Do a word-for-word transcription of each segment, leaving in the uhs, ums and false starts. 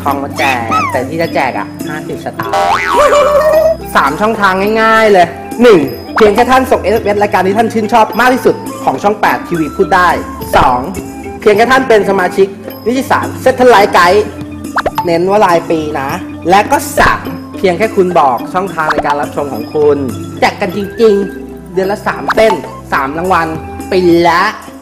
ทองมาแจกแต่ที่จะแจกอ่ะห้าสิบสตางค์สามช่องทางง่ายๆเลยหนึ่งเพียงแค่ท่านส่ง เอส เอ็ม เอส รายการที่ท่านชื่นชอบมากที่สุดของช่องแปดทีวีพูดได้สองเพียงแค่ท่านเป็นสมาชิกนิติสารเซ็ตไลท์ไกด์เน้นว่ารายปีนะและก็สามเพียงแค่คุณบอกช่องทางในการรับชมของคุณแจกกันจริงๆเดือนละสามเส้นสามรางวัลปีละ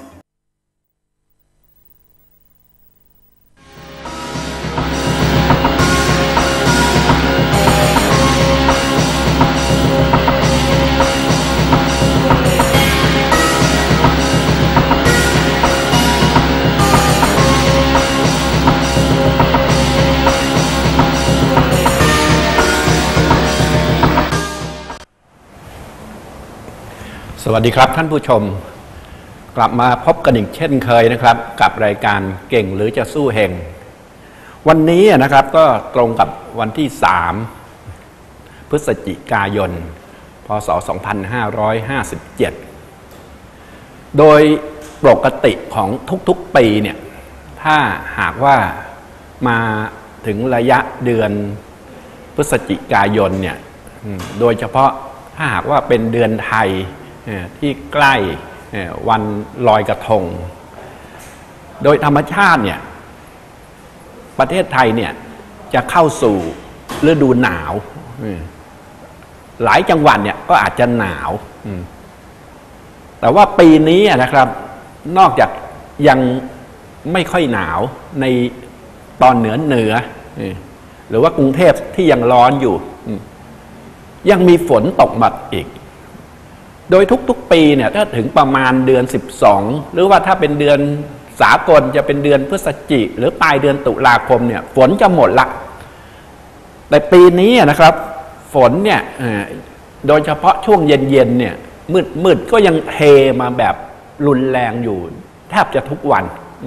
สวัสดีครับท่านผู้ชมกลับมาพบกันอีกเช่นเคยนะครับกับรายการเก่งหรือจะสู้เฮงวันนี้นะครับก็ตรงกับวันที่สามพฤศจิกายนพ.ศ. สองพันห้าร้อยห้าสิบเจ็ดโดยปกติของทุกๆปีเนี่ยถ้าหากว่ามาถึงระยะเดือนพฤศจิกายนเนี่ยโดยเฉพาะถ้าหากว่าเป็นเดือนไทยที่ใกล้วันลอยกระทงโดยธรรมชาติเนี่ยประเทศไทยเนี่ยจะเข้าสู่ฤดูหนาวหลายจังหวัดเนี่ยก็อาจจะหนาวแต่ว่าปีนี้นะครับนอกจากยังไม่ค่อยหนาวในตอนเหนือเหนือหรือว่ากรุงเทพที่ยังร้อนอยู่ยังมีฝนตกมาอีกโดยทุกๆปีเนี่ยถ้าถึงประมาณเดือนสิบสองหรือว่าถ้าเป็นเดือนสากลจะเป็นเดือนพฤศจิกหรือปลายเดือนตุลาคมเนี่ยฝนจะหมดละแต่ปีนี้นะครับฝนเนี่ยโดยเฉพาะช่วงเย็นๆเนี่ยมืดๆก็ยังเทมาแบบรุนแรงอยู่แทบจะทุกวัน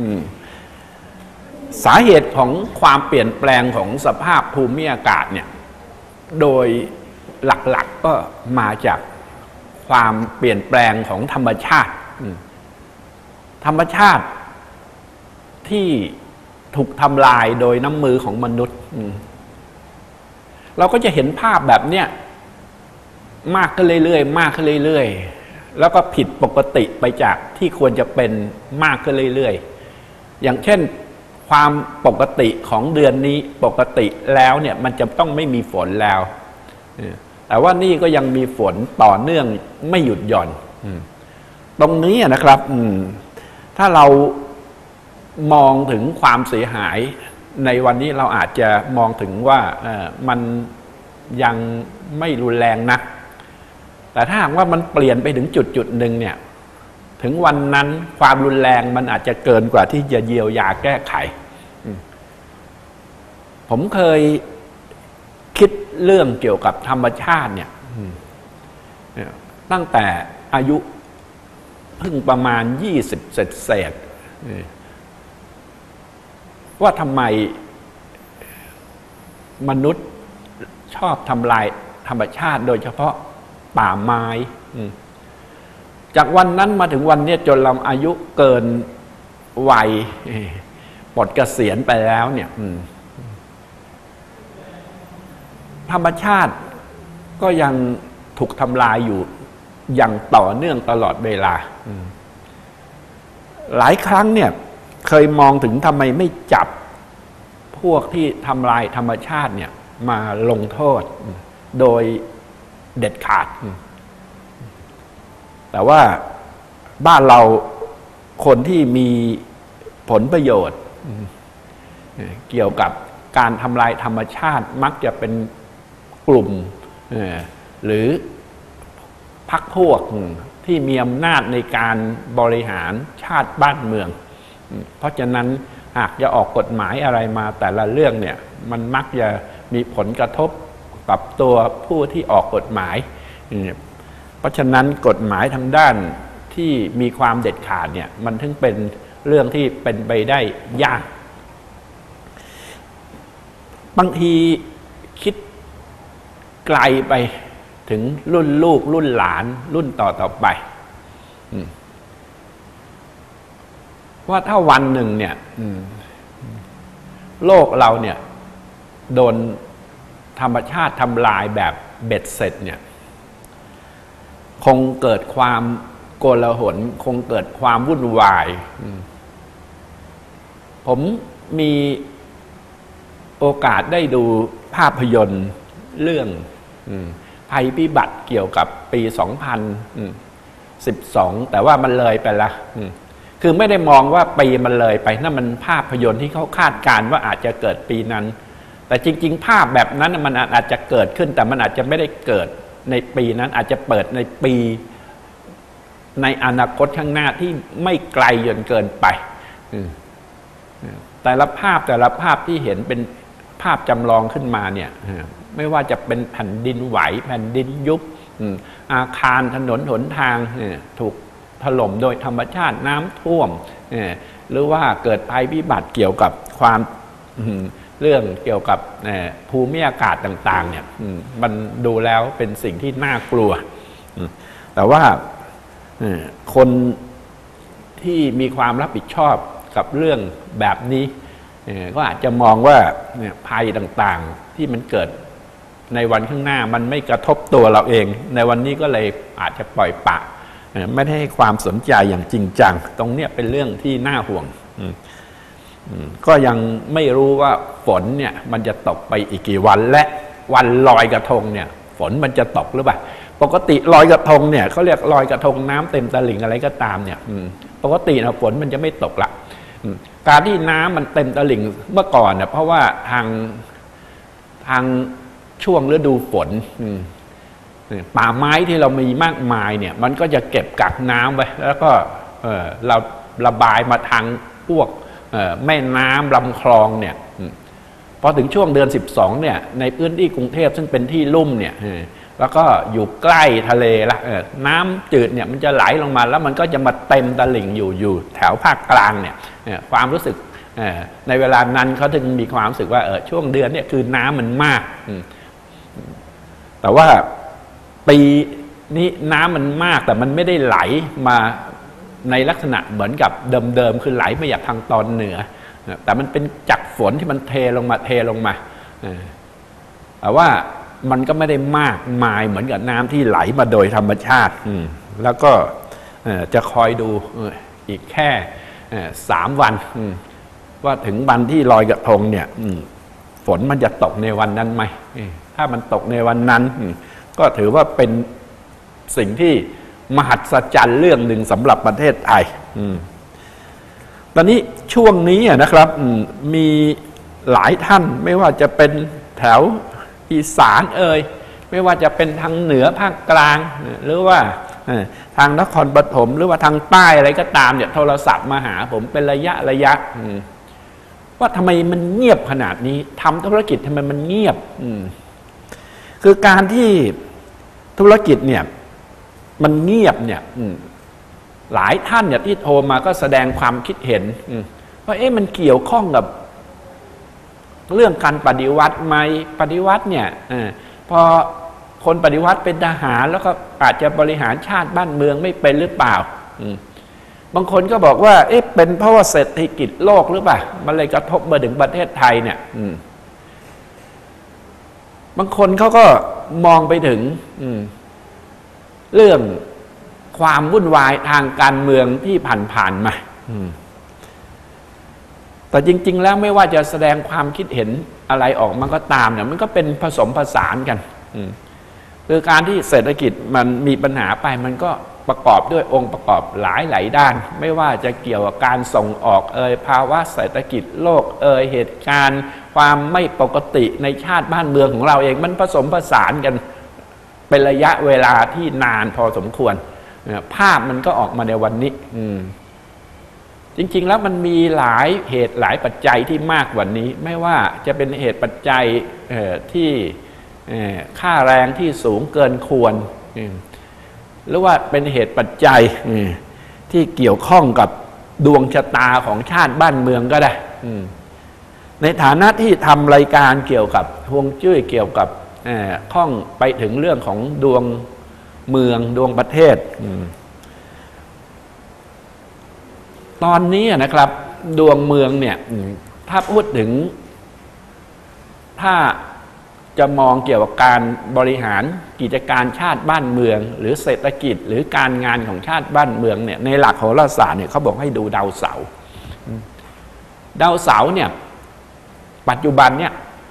สาเหตุของความเปลี่ยนแปลงของสภาพภูมิอากาศเนี่ยโดยหลักๆก็มาจากความเปลี่ยนแปลงของธรรมชาติธรรมชาติที่ถูกทำลายโดยน้ำมือของมนุษย์เราก็จะเห็นภาพแบบเนี้ยมากขึ้นเรื่อยๆมากขึ้นเรื่อยๆแล้วก็ผิดปกติไปจากที่ควรจะเป็นมากขึ้นเรื่อยๆอย่างเช่นความปกติของเดือนนี้ปกติแล้วเนี่ยมันจะต้องไม่มีฝนแล้วแต่ว่านี่ก็ยังมีฝนต่อเนื่องไม่หยุดหย่อนตรงนี้นะครับถ้าเรามองถึงความเสียหายในวันนี้เราอาจจะมองถึงว่ามันยังไม่รุนแรงนะแต่ถ้าหากว่ามันเปลี่ยนไปถึงจุดจุดหนึ่งเนี่ยถึงวันนั้นความรุนแรงมันอาจจะเกินกว่าที่จะเยียวยาแก้ไขผมเคยคิดเรื่องเกี่ยวกับธรรมชาติเนี่ยตั้งแต่อายุเพิ่งประมาณยี่สิบเศษเศษว่าทำไมมนุษย์ชอบทำลายธรรมชาติโดยเฉพาะป่าไม้จากวันนั้นมาถึงวันนี้จนเราอายุเกินวัยปลดเกษียณไปแล้วเนี่ยธรรมชาติก็ยังถูกทำลายอยู่อย่างต่อเนื่องตลอดเวลาหลายครั้งเนี่ยเคยมองถึงทำไมไม่จับพวกที่ทำลายธรรมชาติเนี่ยมาลงโทษโดยเด็ดขาดแต่ว่าบ้านเราคนที่มีผลประโยชน์เกี่ยวกับการทำลายธรรมชาติมักจะเป็นกลุ่มหรือพรรคพวกที่มีอำนาจในการบริหารชาติบ้านเมืองเพราะฉะนั้นหากจะออกกฎหมายอะไรมาแต่ละเรื่องเนี่ยมันมักจะมีผลกระทบกับตัวผู้ที่ออกกฎหมายเพราะฉะนั้นกฎหมายทางด้านที่มีความเด็ดขาดเนี่ยมันถึงเป็นเรื่องที่เป็นไปได้ยากบางทีคิดไกลไปถึงรุ่นลูกรุ่นหลานรุ่นต่อต่อไปว่าถ้าวันหนึ่งเนี่ยโลกเราเนี่ยโดนธรรมชาติทำลายแบบเบ็ดเสร็จเนี่ยคงเกิดความโกลาหลคงเกิดความวุ่นวายผมมีโอกาสได้ดูภาพยนตร์เรื่องภัยพิบัติเกี่ยวกับปีสองพันสิบสองแต่ว่ามันเลยไปละคือไม่ได้มองว่าปีมันเลยไปนั่นมันภาพยนตร์ที่เขาคาดการณ์ว่าอาจจะเกิดปีนั้นแต่จริงๆภาพแบบนั้นมันอาจจะเกิดขึ้นแต่มันอาจจะไม่ได้เกิดในปีนั้นอาจจะเปิดในปีในอนาคตข้างหน้าที่ไม่ไกลจนเกินไปแต่ละภาพแต่ละภาพที่เห็นเป็นภาพจำลองขึ้นมาเนี่ยไม่ว่าจะเป็นแผ่นดินไหวแผ่นดินยุบอาคารถนนหนทางถูกถล่มโดยธรรมชาติน้ำท่วมหรือว่าเกิดภัยพิบัติเกี่ยวกับความเรื่องเกี่ยวกับภูมิอากาศต่างๆเนี่ยมันดูแล้วเป็นสิ่งที่น่ากลัวแต่ว่าคนที่มีความรับผิดชอบกับเรื่องแบบนี้ก็อาจจะมองว่าภัยต่างๆที่มันเกิดในวันข้างหน้ามันไม่กระทบตัวเราเองในวันนี้ก็เลยอาจจะปล่อยปละไม่ได้ให้ความสนใจอย่างจริงจังตรงนี้เป็นเรื่องที่น่าห่วงก็ยังไม่รู้ว่าฝนเนี่ยมันจะตกไปอีกกี่วันและวันลอยกระทงเนี่ยฝนมันจะตกหรือเปล่าปกติลอยกระทงเนี่ยเขาเรียกลอยกระทงน้ำเต็มตลิ่งอะไรก็ตามเนี่ยปกตินะฝนมันจะไม่ตกละการที่น้ำมันเต็มตลิ่งเมื่อก่อนเนี่ยเพราะว่าทางทางช่วงฤดูฝนป่าไม้ที่เรามีมากมายเนี่ยมันก็จะเก็บกักน้ำไว้แล้วก็เราระบายมาทางพวกแม่น้ำลำคลองเนี่ยพอถึงช่วงเดือนสิบสองเนี่ยในพื้นที่กรุงเทพซึ่งเป็นที่ลุ่มเนี่ยแล้วก็อยู่ใกล้ทะเลละน้ำจืดเนี่ยมันจะไหลลงมาแล้วมันก็จะมาเต็มตลิ่งอยู่อยู่แถวภาคกลางเนี่ยความรู้สึกในเวลานั้นเขาถึงมีความรู้สึกว่าเออช่วงเดือนเนี่ยคือน้ำมันมากแต่ว่าปีนี้น้ำมันมากแต่มันไม่ได้ไหลมาในลักษณะเหมือนกับเดิมๆคือไหลมาจากทางตอนเหนือแต่มันเป็นจากฝนที่มันเทลงมาเทลงมาแต่ว่ามันก็ไม่ได้มากมายเหมือนกับน้ำที่ไหลมาโดยธรรมชาติแล้วก็จะคอยดูอีกแค่สามวันว่าถึงวันที่ลอยกระทงเนี่ยฝนมันจะตกในวันนั้นไหมถ้ามันตกในวันนั้นก็ถือว่าเป็นสิ่งที่มหัศจรรย์เรื่องหนึ่งสำหรับประเทศไทยตอนนี้ช่วงนี้นะครับมีหลายท่านไม่ว่าจะเป็นแถวอีสานเอ่ยไม่ว่าจะเป็นทางเหนือภาคกลางหรือว่าทางนครปฐมหรือว่าทางใต้อะไรก็ตามเนี่ยโทรศัพท์มาหาผมเป็นระยะระยะว่าทำไมมันเงียบขนาดนี้ทำธุรกิจทำไมมันเงียบคือการที่ธุรกิจเนี่ยมันเงียบเนี่ยหลายท่านเนี่ยที่โทรมาก็แสดงความคิดเห็นว่าเอ๊ะมันเกี่ยวข้องกับเรื่องการปฏิวัติไหมปฏิวัติเนี่ยพอคนปฏิวัติเป็นทหารแล้วก็อาจจะบริหารชาติบ้านเมืองไม่เป็นหรือเปล่าบางคนก็บอกว่าเอ๊ะเป็นเพราะว่าเศรษฐกิจโลกหรือเปล่ามันเลยกระทบมาถึงประเทศไทยเนี่ยบางคนเขาก็มองไปถึงเรื่องความวุ่นวายทางการเมืองที่ผ่านๆมาแต่จริงๆแล้วไม่ว่าจะแสดงความคิดเห็นอะไรออกมันก็ตามเนี่ยมันก็เป็นผสมผสานกันคือการที่เศรษฐกิจมันมีปัญหาไปมันก็ประกอบด้วยองค์ประกอบหลายหลายด้านไม่ว่าจะเกี่ยวกับการส่งออกเอ่ยภาวะเศรษฐกิจโลกเอ่ยเหตุการณ์ความไม่ปกติในชาติบ้านเมืองของเราเองมันผสมผสานกันเป็นระยะเวลาที่นานพอสมควรภาพมันก็ออกมาในวันนี้จริงๆแล้วมันมีหลายเหตุหลายปัจจัยที่มากกว่านี้ไม่ว่าจะเป็นเหตุปัจจัยที่ค่าแรงที่สูงเกินควรหรือว่าเป็นเหตุปัจจัยที่เกี่ยวข้องกับดวงชะตาของชาติบ้านเมืองก็ได้ในฐานะที่ทำรายการเกี่ยวกับฮวงจุ้ยเกี่ยวกับข้องไปถึงเรื่องของดวงเมืองดวงประเทศตอนนี้นะครับดวงเมืองเนี่ยถ้าพูดถึงถ้าจะมองเกี่ยวกับการบริหารกิจการชาติบ้านเมือง หรือเศรษฐกิจหรือการงานของชาติบ้านเมืองเนี่ยในหลักโหราศาสตร์เนี่ยเขาบอกให้ดูดาวเสาร์ดาวเสาร์เนี่ยปัจจุบันเนี่ย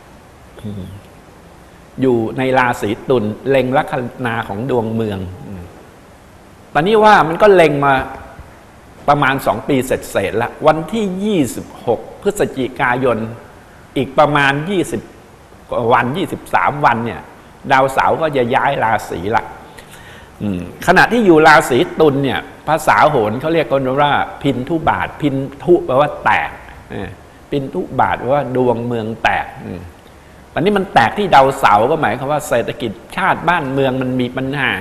อยู่ในราศีตุลเล็งลัคนาของดวงเมืองตอนนี้ว่ามันก็เล็งมาประมาณสองปีเสร็จๆแล้ววันที่ยี่สิบหกพฤศจิกายนอีกประมาณยี่สิบวันยี่สิบสามวันเนี่ยดาวเสาร์ก็จะย้ายราศีละขณะที่อยู่ราศีตุลเนี่ยภาษาโหรเขาเรียกกันว่าพินทุบาทพินทุแปลว่าแตกพินทุบาทแปลว่าดวงเมืองแตกตอนนี้มันแตกที่ดาวเสาร์ก็หมายความว่าเศรษฐกิจชาติบ้านเมืองมันมีปัญหา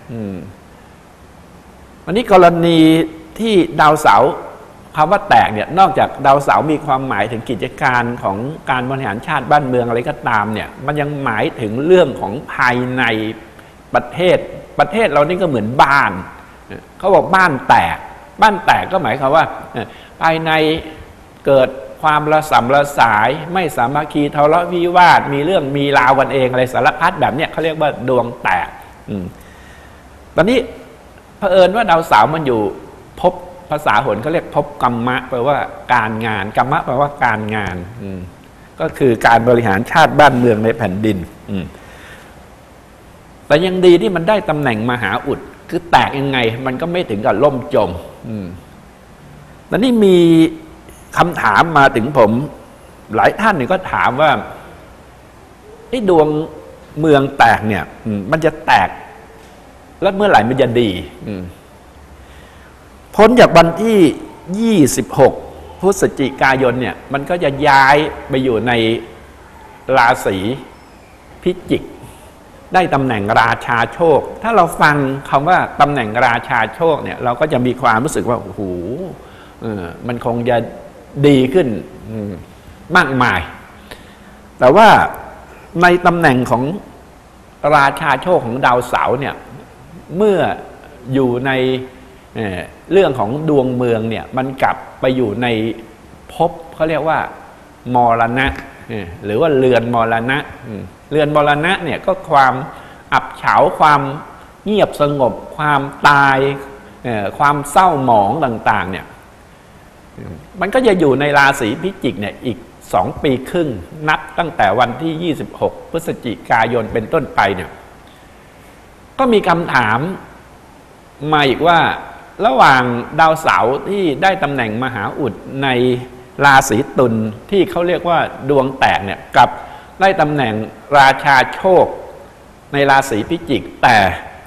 วันนี้กรณีที่ดาวเสาร์คำว่าแตกเนี่ยนอกจากดาวเสาร์มีความหมายถึงกิจการของการบริหารชาติบ้านเมืองอะไรก็ตามเนี่ยมันยังหมายถึงเรื่องของภายในประเทศประเทศเรานี่ก็เหมือนบ้านเขาบอกบ้านแตกบ้านแตกก็หมายความว่าภายในเกิดความระสำระสายไม่สามัคคีทะเลาะวิวาทมีเรื่องมีราวกันเองอะไรสารพัดแบบเนี้ยเขาเรียกว่าดวงแตกตอนนี้เผอิญว่าดาวเสาร์มันอยู่ภพภาษาโหรเขาเรียกภพกรรมะแปลว่าการงานกรรมะแปลว่าการงานก็คือการบริหารชาติบ้านเมืองในแผ่นดินแต่ยังดีที่มันได้ตำแหน่งมหาอุดคือแตกยังไงมันก็ไม่ถึงกับล่มจมตอนนี้มีคำถามมาถึงผมหลายท่านเนี่ยก็ถามว่าไอ้ดวงเมืองแตกเนี่ยมันจะแตกแล้วเมื่อไหร่มันจะดีพ้นจากวันที่ยี่สิบหกพฤศจิกายนเนี่ยมันก็จะย้ายไปอยู่ในราศีพิจิกได้ตำแหน่งราชาโชคถ้าเราฟังคำว่าตำแหน่งราชาโชคเนี่ยเราก็จะมีความรู้สึกว่าโอ้โหมันคงจะดีขึ้นมากมายแต่ว่าในตำแหน่งของราชาโชคของดาวเสาร์เนี่ยเมื่ออยู่ในเรื่องของดวงเมืองเนี่ยมันกลับไปอยู่ในภพเขาเรียกว่ามรณะหรือว่าเรือนมรณะเรือนมรณะเนี่ยก็ความอับเฉาความเงียบสงบความตายความเศร้าหมองต่างๆเนี่ยมันก็จะอยู่ในราศีพิจิกเนี่ยอีกสองปีครึ่งนับตั้งแต่วันที่ยี่สิบหกพฤศจิกายนเป็นต้นไปเนี่ยก็มีคำถามมาอีกว่าระหว่างดาวเสาร์ที่ได้ตำแหน่งมหาอุดในราศีตุลที่เขาเรียกว่าดวงแตกเนี่ยกับได้ตำแหน่งราชาโชคในราศีพิจิกแต่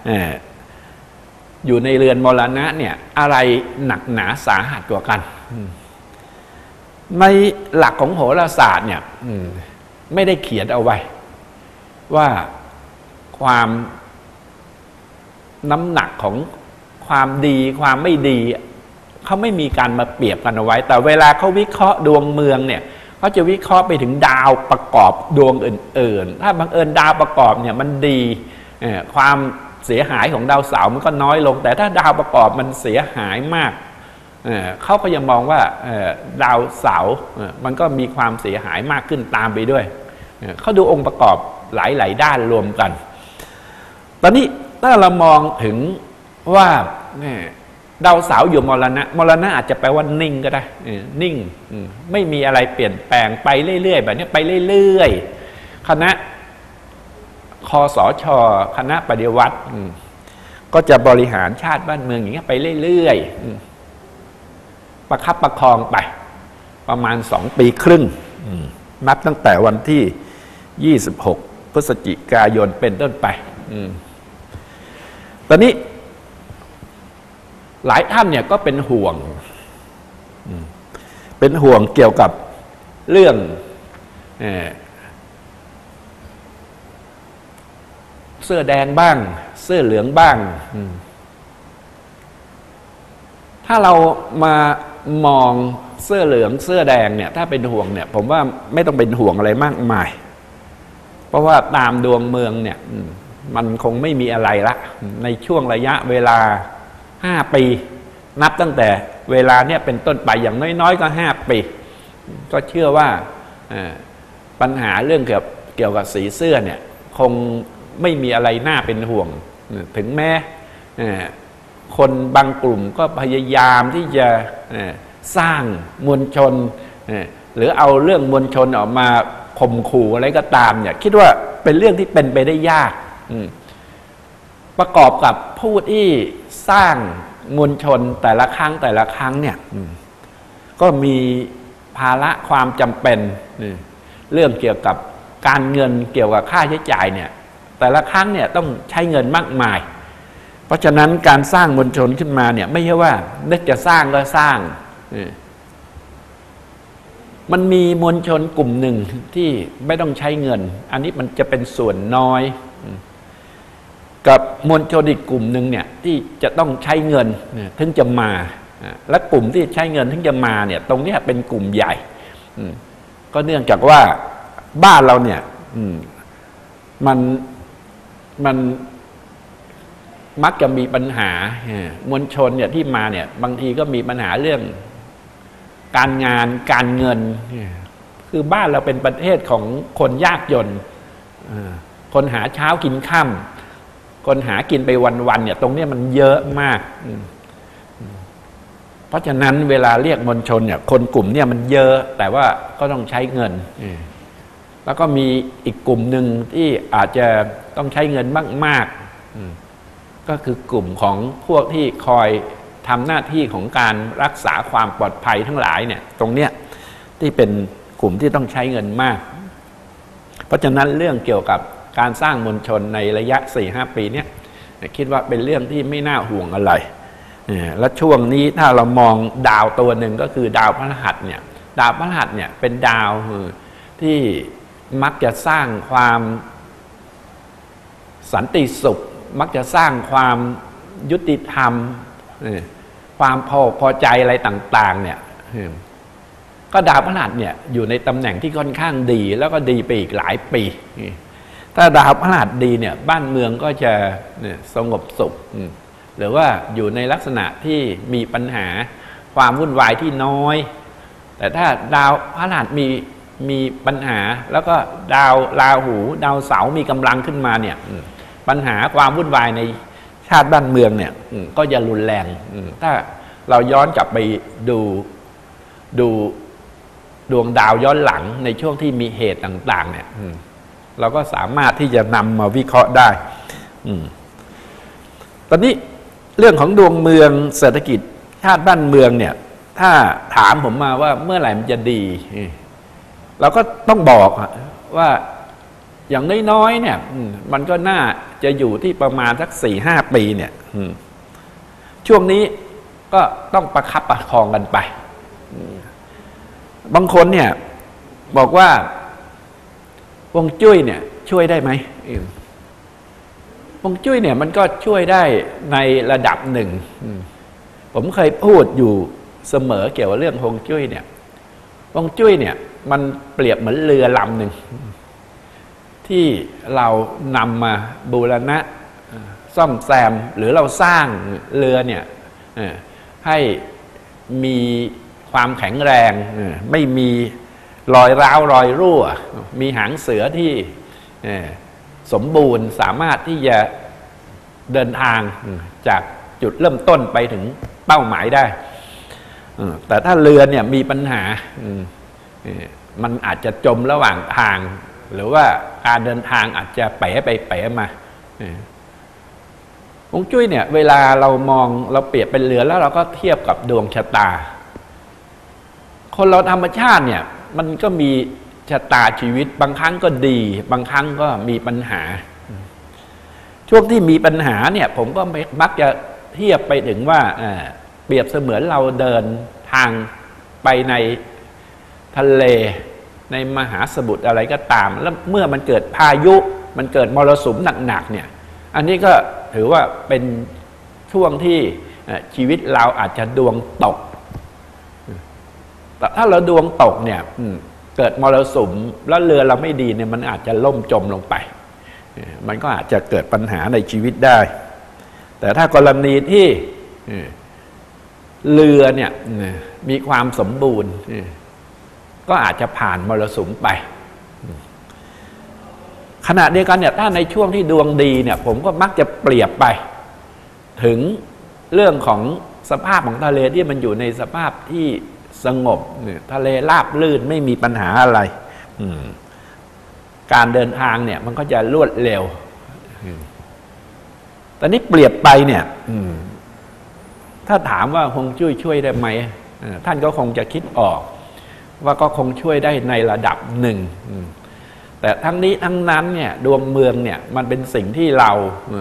อยู่ในเรือนมรณะเนี่ยอะไรหนักหนาสาหัสกว่ากันในหลักของโหราศาสตร์เนี่ยไม่ได้เขียนเอาไว้ว่าความน้ำหนักของความดีความไม่ดีเขาไม่มีการมาเปรียบกันเอาไว้แต่เวลาเขาวิเคราะห์ดวงเมืองเนี่ยเขาจะวิเคราะห์ไปถึงดาวประกอบดวงอื่นๆถ้าบังเอิญดาวประกอบเนี่ยมันดีความเสียหายของดาวเสาร์มันก็น้อยลงแต่ถ้าดาวประกอบมันเสียหายมากเขาก็ยังมองว่าดาวเสาร์มันก็มีความเสียหายมากขึ้นตามไปด้วยเขาดูองค์ประกอบหลายๆด้านรวมกันตอนนี้ถ้าเรามองถึงว่าดาวเสาร์อยู่มรณะมรณะอาจจะแปลว่านิ่งก็ได้นิ่งไม่มีอะไรเปลี่ยนแปลงไปเรื่อยๆแบบนี้ไปเรื่อยๆคณะคสช.คณะปฏิวัติก็จะบริหารชาติบ้านเมืองอย่างนี้ไปเรื่อยๆประคับประคองไปประมาณสองปีครึ่งนับตั้งแต่วันที่ยี่สิบหกพฤศจิกายนเป็นต้นไปตอนนี้หลายท่านเนี่ยก็เป็นห่วงเป็นห่วงเกี่ยวกับเรื่องเสื้อแดงบ้างเสื้อเหลืองบ้างถ้าเรามามองเสื้อเหลืองเสื้อแดงเนี่ยถ้าเป็นห่วงเนี่ยผมว่าไม่ต้องเป็นห่วงอะไรมากมายเพราะว่าตามดวงเมืองเนี่ยมันคงไม่มีอะไรละในช่วงระยะเวลาห้าปีนับตั้งแต่เวลาเนี่ยเป็นต้นไปอย่างน้อยๆก็ห้าปีก็เชื่อว่าปัญหาเรื่องเกี่ยวเกี่ยวกับสีเสื้อเนี่ยคงไม่มีอะไรน่าเป็นห่วงถึงแม้คนบางกลุ่มก็พยายามที่จะสร้างมวลชนหรือเอาเรื่องมวลชนออกมาข่มขู่อะไรก็ตามเนี่ยคิดว่าเป็นเรื่องที่เป็นไปได้ยากประกอบกับผู้ที่สร้างมวลชนแต่ละครั้งแต่ละครั้งเนี่ยก็มีภาระความจำเป็นเรื่องเกี่ยวกับการเงินเกี่ยวกับค่าใช้จ่ายเนี่ยแต่ละครั้งเนี่ยต้องใช้เงินมากมายเพราะฉะนั้นการสร้างมวลชนขึ้นมาเนี่ยไม่ใช่ว่านึกจะสร้างก็สร้างมันมีมวลชนกลุ่มหนึ่งที่ไม่ต้องใช้เงินอันนี้มันจะเป็นส่วนน้อยกับมวลชนอีกกลุ่มหนึ่งเนี่ยที่จะต้องใช้เงินถึงจะมาและกลุ่มที่ใช้เงินถึงจะมาเนี่ยตรงนี้เป็นกลุ่มใหญ่ก็เนื่องจากว่าบ้านเราเนี่ยมันมันมักจะมีปัญหามวลชนเนี่ยที่มาเนี่ยบางทีก็มีปัญหาเรื่องการงานการเงินคือบ้านเราเป็นประเทศของคนยากจนคนหาเช้ากินค่ำคนหากินไปวันๆเนี่ยตรงนี้มันเยอะมากเพราะฉะนั้นเวลาเรียกมวลชนเนี่ยคนกลุ่มเนี่ยมันเยอะแต่ว่าก็ต้องใช้เงินแล้วก็มีอีกกลุ่มหนึ่งที่อาจจะต้องใช้เงินมากๆก็คือกลุ่มของพวกที่คอยทำหน้าที่ของการรักษาความปลอดภัยทั้งหลายเนี่ยตรงเนี้ยที่เป็นกลุ่มที่ต้องใช้เงินมากเพราะฉะนั้นเรื่องเกี่ยวกับการสร้างมวลชนในระยะ สี่ห้า ปีเนี้ยคิดว่าเป็นเรื่องที่ไม่น่าห่วงอะไรและช่วงนี้ถ้าเรามองดาวตัวหนึ่งก็คือดาวพฤหัสเนี่ยดาวพฤหัสเนี่ยเป็นดาวที่มักจะสร้างความสันติสุขมักจะสร้างความยุติธรรมความพอพอใจอะไรต่างๆเนี่ยก็ดาวพฤหัสเนี่ยอยู่ในตำแหน่งที่ค่อนข้างดีแล้วก็ดีไปอีกหลายปีถ้าดาวพฤหัสดีเนี่ยบ้านเมืองก็จะสงบสุขหรือว่าอยู่ในลักษณะที่มีปัญหาความวุ่นวายที่น้อยแต่ถ้าดาวพฤหัสมีมีปัญหาแล้วก็ดาวราหูดาวเสาร์มีกำลังขึ้นมาเนี่ยปัญหาความวุ่นวายในชาติบ้านเมืองเนี่ยก็จะรุนแรงถ้าเราย้อนกลับไปดูดูดวงดาวย้อนหลังในช่วงที่มีเหตุต่างๆเนี่ยเราก็สามารถที่จะนำมาวิเคราะห์ได้ตอนนี้เรื่องของดวงเมืองเศรษฐกิจชาติบ้านเมืองเนี่ยถ้าถามผมมาว่าเมื่อไหร่มันจะดีเราก็ต้องบอกว่าอย่างน้อยๆเนี่ยมันก็น่าจะอยู่ที่ประมาณสักสี่ห้าปีเนี่ยช่วงนี้ก็ต้องประคับประคองกันไปบางคนเนี่ยบอกว่าฮวงจุ้ยเนี่ยช่วยได้ไหมฮวงจุ้ยเนี่ยมันก็ช่วยได้ในระดับหนึ่งผมเคยพูดอยู่เสมอเกี่ยวกับเรื่องฮวงจุ้ยเนี่ยฮวงจุ้ยเนี่ยมันเปรียบเหมือนเรือลำหนึ่งที่เรานำมาบูรณะซ่อมแซมหรือเราสร้างเรือเนี่ยให้มีความแข็งแรงไม่มีรอยร้าวรอยรั่วมีหางเสือที่สมบูรณ์สามารถที่จะเดินทางจากจุดเริ่มต้นไปถึงเป้าหมายได้แต่ถ้าเรือเนี่ยมีปัญหามันอาจจะจมระหว่างทางหรือว่าการเดินทางอาจจะเป๋ไปเป๋มาฮวงจุ้ยเนี่ยเวลาเรามองเราเปรียบเป็นเรือแล้วเราก็เทียบกับดวงชะตาคนเราธรรมชาติเนี่ยมันก็มีชะตาชีวิตบางครั้งก็ดีบางครั้งก็มีปัญหาช่วงที่มีปัญหาเนี่ยผมก็มักจะเทียบไปถึงว่าเปรียบเสมือนเราเดินทางไปในทะเลในมหาสมุทรอะไรก็ตามแล้วเมื่อมันเกิดพายุมันเกิดมรสุมหนักๆเนี่ยอันนี้ก็ถือว่าเป็นช่วงที่ชีวิตเราอาจจะดวงตกแต่ถ้าเราดวงตกเนี่ยเกิดมรสุมแล้วเรือเราไม่ดีเนี่ยมันอาจจะล่มจมลงไปมันก็อาจจะเกิดปัญหาในชีวิตได้แต่ถ้ากรณีที่เรือเนี่ยมีความสมบูรณ์ก็อาจจะผ่านมรสุมไปขณะเดียวกันเนี่ยถ้าในช่วงที่ดวงดีเนี่ยผมก็มักจะเปรียบไปถึงเรื่องของสภาพของทะเลที่มันอยู่ในสภาพที่สงบเนี่ยทะเลราบลื่นไม่มีปัญหาอะไรการเดินทางเนี่ยมันก็จะรวดเร็วตอนนี้เปรียบไปเนี่ยถ้าถามว่าฮวงจุ้ยช่วยได้ไหมท่านก็คงจะคิดออกว่าก็คงช่วยได้ในระดับหนึ่งแต่ทั้งนี้ทั้งนั้นเนี่ยดวงเมืองเนี่ยมันเป็นสิ่งที่เรา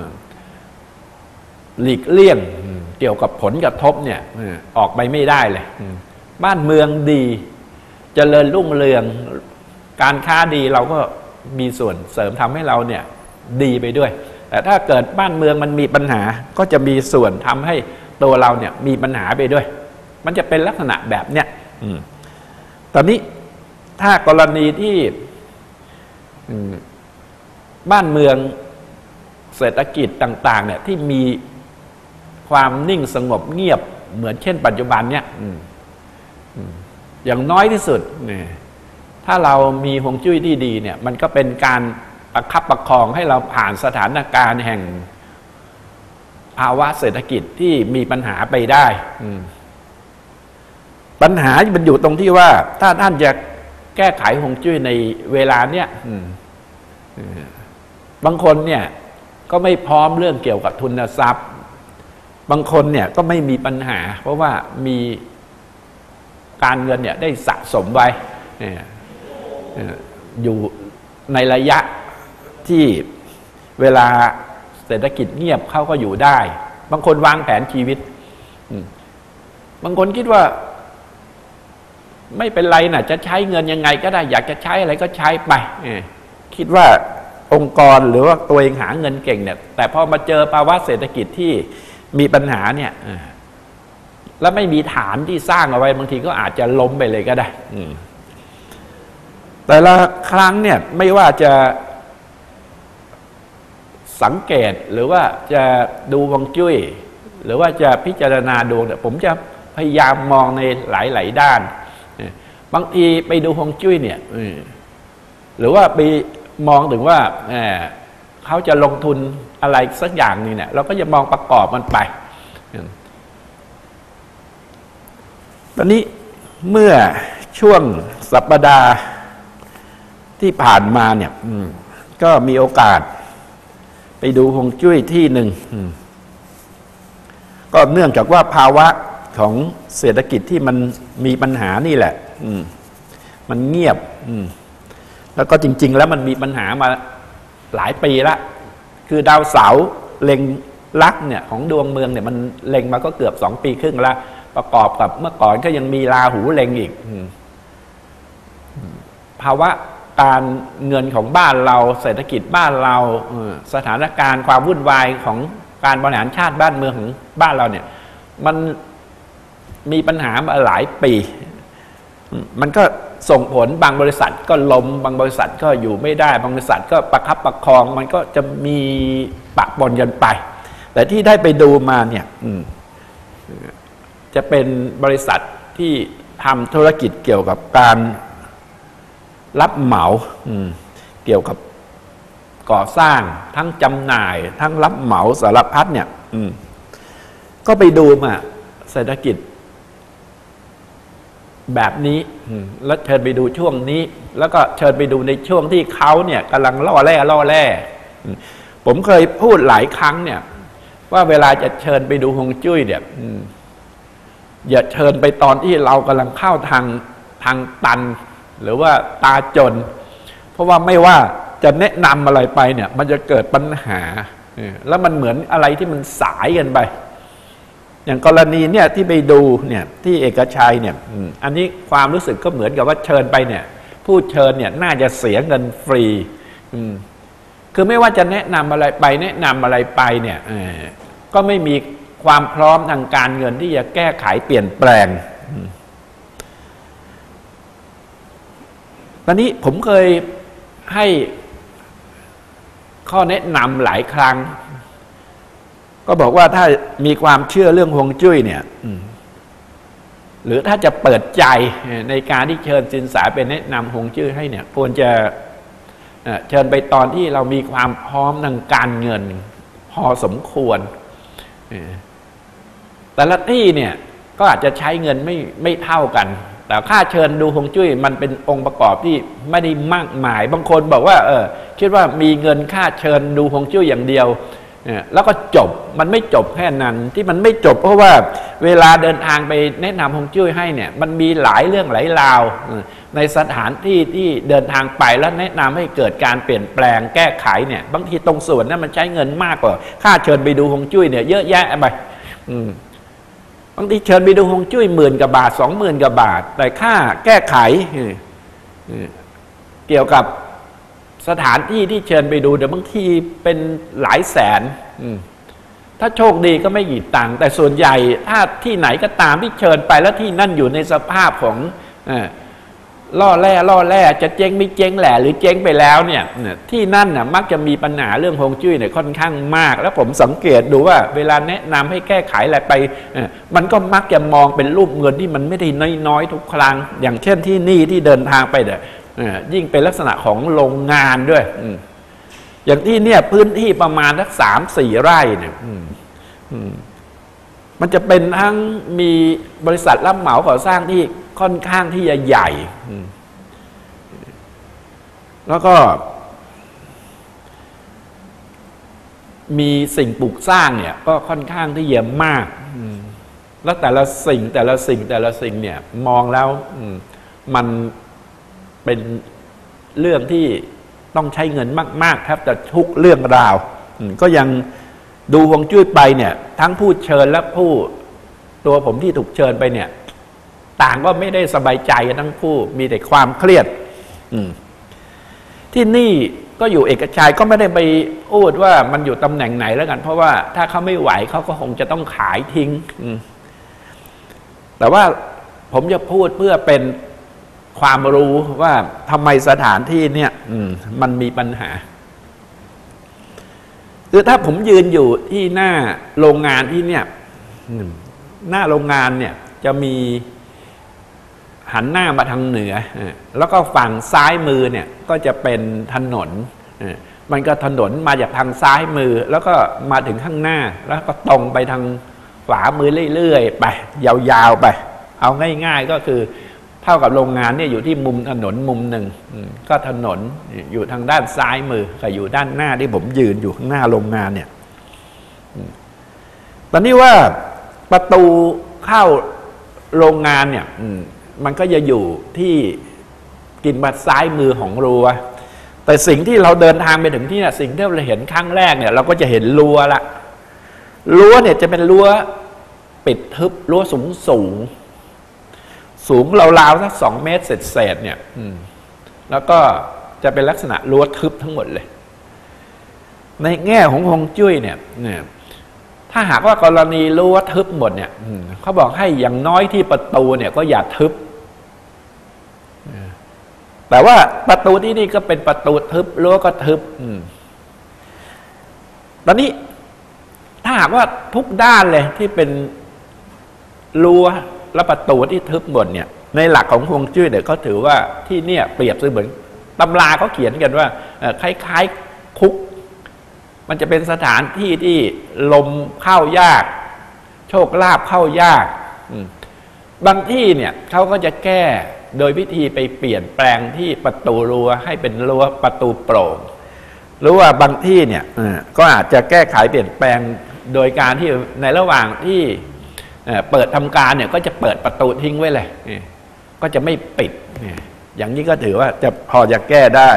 หลีกเลี่ยงเกี่ยวกับผลกระทบเนี่ยออกไปไม่ได้เลยบ้านเมืองดีเจริญรุ่งเรืองการค้าดีเราก็มีส่วนเสริมทำให้เราเนี่ยดีไปด้วยแต่ถ้าเกิดบ้านเมืองมันมีปัญหาก็จะมีส่วนทำให้ตัวเราเนี่ยมีปัญหาไปด้วยมันจะเป็นลักษณะแบบเนี้ยตอนนี้ถ้ากรณีที่บ้านเมืองเศรษฐกิจต่างๆเนี่ยที่มีความนิ่งสงบเงียบเหมือนเช่นปัจจุบันเนี่ยอย่างน้อยที่สุดเนี่ยถ้าเรามีฮวงจุ้ยที่ดีเนี่ยมันก็เป็นการประคับประคองให้เราผ่านสถานการณ์แห่งภาวะเศรษฐกิจที่มีปัญหาไปได้ปัญหามันอยู่ตรงที่ว่าถ้าท่านจะแก้ไขฮวงจุ้ยในเวลาเนี้ยบางคนเนี่ยก็ไม่พร้อมเรื่องเกี่ยวกับทุนทรัพย์บางคนเนี่ยก็ไม่มีปัญหาเพราะว่ามีการเงินเนี่ยได้สะสมไว้อยู่ในระยะที่เวลาเศรษฐกิจเงียบเขาก็อยู่ได้บางคนวางแผนชีวิตบางคนคิดว่าไม่เป็นไรนะจะใช้เงินยังไงก็ได้อยากจะใช้อะไรก็ใช้ไปคิดว่าองค์กรหรือว่าตัวเองหาเงินเก่งเนี่ยแต่พอมาเจอภาวะเศรษฐกิจที่มีปัญหาเนี่ยแล้วไม่มีฐานที่สร้างเอาไว้บางทีก็อาจจะล้มไปเลยก็ได้แต่ละครั้งเนี่ยไม่ว่าจะสังเกตหรือว่าจะดูฮวงจุ้ยหรือว่าจะพิจารณาดวงเนี่ยผมจะพยายามมองในหลายๆด้านบางทีไปดูฮวงจุ้ยเนี่ยหรือว่าไปมองถึงว่าเขาจะลงทุนอะไรสักอย่างนึงเนี่ยเราก็จะมองประกอบมันไปตอนนี้เมื่อช่วงสัปดาห์ที่ผ่านมาเนี่ยก็มีโอกาสไปดูฮวงจุ้ยที่หนึ่งก็เนื่องจากว่าภาวะของเศรษฐกิจที่มันมีปัญหานี่แหละมันเงียบแล้วก็จริงๆแล้วมันมีปัญหามาหลายปีละคือดาวเสาร์เล็งลักษณ์เนี่ยของดวงเมืองเนี่ยมันเล็งมาก็เกือบสองปีครึ่งแล้วประกอบกับเมื่อก่อนก็ยังมีราหูเล็งอีกภาวะการเงินของบ้านเราเศรษฐกิจบ้านเราสถานการณ์ความวุ่นวายของการบริหารชาติบ้านเมืองของบ้านเราเนี่ยมันมีปัญหามาหลายปีมันก็ส่งผลบางบริษัทก็ล้มบางบริษัทก็อยู่ไม่ได้บางบริษัทก็ประคับประคองมันก็จะมีปะปนกันไปแต่ที่ได้ไปดูมาเนี่ยจะเป็นบริษัทที่ทำธุรกิจเกี่ยวกับการรับเหมาเกี่ยวกับก่อสร้างทั้งจำหน่ายทั้งรับเหมาสารพัดเนี่ยก็ไปดูมาเศรษฐกิจแบบนี้แล้วเชิญไปดูช่วงนี้แล้วก็เชิญไปดูในช่วงที่เขาเนี่ยกำลังล่อแร่ล่อแร่ผมเคยพูดหลายครั้งเนี่ยว่าเวลาจะเชิญไปดูฮวงจุ้ยเนี่ยอย่าเชิญไปตอนที่เรากำลังเข้าทางทางตันหรือว่าตาจนเพราะว่าไม่ว่าจะแนะนำอะไรไปเนี่ยมันจะเกิดปัญหาแล้วมันเหมือนอะไรที่มันสายกันไปอย่างกรณีเนี่ยที่ไปดูเนี่ยที่เอกชัยเนี่ยอันนี้ความรู้สึกก็เหมือนกับว่าเชิญไปเนี่ยผู้เชิญเนี่ยน่าจะเสียเงินฟรีคือไม่ว่าจะแนะนำอะไรไปแนะนำอะไรไปเนี่ยก็ไม่มีความพร้อมทางการเงินที่จะแก้ไขเปลี่ยนแปลงตอนนี้ผมเคยให้ข้อแนะนำหลายครั้งก็บอกว่าถ้ามีความเชื่อเรื่องฮวงจุ้ยเนี่ยหรือถ้าจะเปิดใจในการที่เชิญสินแสเป็นแนะนำฮวงจุ้ยให้เนี่ยควรจะเชิญไปตอนที่เรามีความพร้อมทางการเงินพอสมควรแต่ละที่เนี่ยก็อาจจะใช้เงินไม่ไม่เท่ากันแต่ค่าเชิญดูฮวงจุ้ยมันเป็นองค์ประกอบที่ไม่ได้มากมายบางคนบอกว่าเออคิดว่ามีเงินค่าเชิญดูฮวงจุ้ยอย่างเดียวแล้วก็จบมันไม่จบแค่นั้นที่มันไม่จบเพราะว่าเวลาเดินทางไปแนะนำฮวงจุ้ยให้เนี่ยมันมีหลายเรื่องหลายราวในสถานที่ที่เดินทางไปแล้วแนะนำให้เกิดการเปลี่ยนแปลงแก้ไขเนี่ยบางทีตรงส่วนนั้นมันใช้เงินมากกว่าค่าเชิญไปดูฮวงจุ้ยเนี่ยเยอะแยะไปบางทีเชิญไปดูฮวงจุ้ยหมื่นกว่าบาทสองหมื่นกว่าบาทแต่ค่าแก้ไขเกี่ยวกับสถานที่ที่เชิญไปดูเดี๋ยวบางทีเป็นหลายแสนถ้าโชคดีก็ไม่กี่ตังค์แต่ส่วนใหญ่ถ้าที่ไหนก็ตามที่เชิญไปแล้วที่นั่นอยู่ในสภาพของล่อแร่ล่อแร่จะเจ๊งไม่เจ๊งแหละหรือเจ๊งไปแล้วเนี่ยที่นั่นน่ะมักจะมีปัญหาเรื่องฮวงจุ้ยเนี่ยค่อนข้างมากแล้วผมสังเกตดูว่าเวลาแนะนำให้แก้ไขอะไรไปมันก็มักจะมองเป็นรูปเงินที่มันไม่ได้น้อยๆทุกครั้งอย่างเช่นที่นี่ที่เดินทางไปเนี่ยยิ่งเป็นลักษณะของโรงงานด้วยอย่างที่เนี่ยพื้นที่ประมาณสักสามสี่ไร่เนี่ยมันจะเป็นทั้งมีบริษัทรับเหมาก่อสร้างที่ค่อนข้างที่จะใหญ่แล้วก็มีสิ่งปลูกสร้างเนี่ยก็ค่อนข้างที่เยอะมากแล้วแต่ละสิ่งแต่ละสิ่งแต่ละสิ่งเนี่ยมองแล้วมันเป็นเรื่องที่ต้องใช้เงินมากๆครับแต่ทุกเรื่องราวก็ยังดูฮวงจุ้ยไปเนี่ยทั้งผู้เชิญและผู้ตัวผมที่ถูกเชิญไปเนี่ยต่างก็ไม่ได้สบายใจทั้งคู่มีแต่ความเครียดที่นี่ก็อยู่เอกชัยก็ไม่ได้ไปพูดว่ามันอยู่ตำแหน่งไหนแล้วกันเพราะว่าถ้าเขาไม่ไหวเขาก็คงจะต้องขายทิ้งแต่ว่าผมจะพูดเพื่อเป็นความรู้ว่าทำไมสถานที่เนี่ยมันมีปัญหาคือถ้าผมยืนอยู่ที่หน้าโรงงานที่เนี่ยหน้าโรงงานเนี่ยจะมีหันหน้ามาทางเหนือแล้วก็ฝั่งซ้ายมือเนี่ยก็จะเป็นถนนมันก็ถนนมาจากทางซ้ายมือแล้วก็มาถึงข้างหน้าแล้วก็ตรงไปทางขวามือเรื่อยๆไปยาวๆไปเอาง่ายๆก็คือเท่ากับโรงงานเนี่ยอยู่ที่มุมถนนมุมหนึ่งก็ถนนอยู่ทางด้านซ้ายมือกับอยู่ด้านหน้าที่ผมยืนอยู่ข้างหน้าโรงงานเนี่ยตอนนี้ว่าประตูเข้าโรงงานเนี่ยมันก็จะอยู่ที่กินบัดซ้ายมือของรั้วแต่สิ่งที่เราเดินทางไปถึงที่เนี่ยสิ่งที่เราเห็นครั้งแรกเนี่ยเราก็จะเห็นรั้วละรั้วเนี่ยจะเป็นรั้วปิดทึบรั้วสูงสูงสูงราวๆสักสองเมตรเศษๆเนี่ยแล้วก็จะเป็นลักษณะรั้วทึบทั้งหมดเลยในแง่ของฮวงจุ้ยเนี่ยถ้าหากว่ากรณีรั้วทึบหมดเนี่ยเขาบอกให้อย่างน้อยที่ประตูเนี่ยก็อย่าทึบแต่ว่าประตูที่นี่ก็เป็นประตูทึบรั้วก็ทึบตอนนี้ถ้าหากว่าทุกด้านเลยที่เป็นรั้วและประตูที่ทึบหมดเนี่ยในหลักของฮวงจุ้ยเนี่ยเขาถือว่าที่เนี่ยเปรียบเสมือนตำราเขาเขียนกันว่าคล้ายๆคุกมันจะเป็นสถานที่ที่ลมเข้ายากโชคลาภเข้ายากบางที่เนี่ยเขาก็จะแก้โดยวิธีไปเปลี่ยนแปลงที่ประตูรั้วให้เป็นรั้วประตูโปร่งหรือว่าบางที่เนี่ยก็อาจจะแก้ไขเปลี่ยนแปลงโดยการที่ในระหว่างที่เปิดทำการเนี่ยก็จะเปิดประตูทิ้งไว้เลยก็จะไม่ปิดอย่างนี้ก็ถือว่าจะพอจะแก้ได้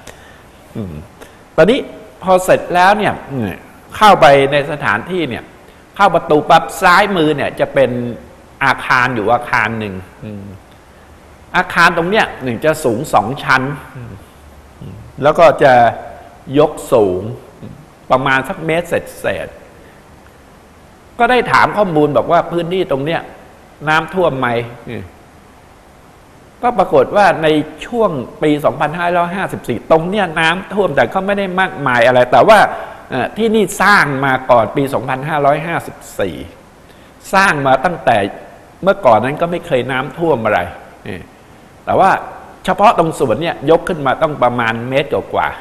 ตอนนี้พอเสร็จแล้วเนี่ยเข้าไปในสถานที่เนี่ยเข้าประตูปั๊บซ้ายมือเนี่ยจะเป็นอาคารอยู่อาคารหนึ่งอาคารตรงเนี้ยหนึ่งจะสูงสองชั้นแล้วก็จะยกสูงประมาณสักเมตรเศษก็ได้ถามข้อมูลบอกว่าพื้นที่ตรงเนี้ยน้ำท่วมไหมก็ปรากฏว่าในช่วงปีสองพันห้าร้อยห้าสิบสี่ตรงเนี้ยน้ำท่วมแต่ก็ไม่ได้มากมายอะไรแต่ว่าที่นี่สร้างมาก่อนปีสองพันห้าร้อยห้าสิบสี่สร้างมาตั้งแต่เมื่อก่อนนั้นก็ไม่เคยน้ำท่วมอะไรแต่ว่าเฉฉพาะตรงสวนเนี่ยยกขึ้นมาต้องประมาณเมตรกว่า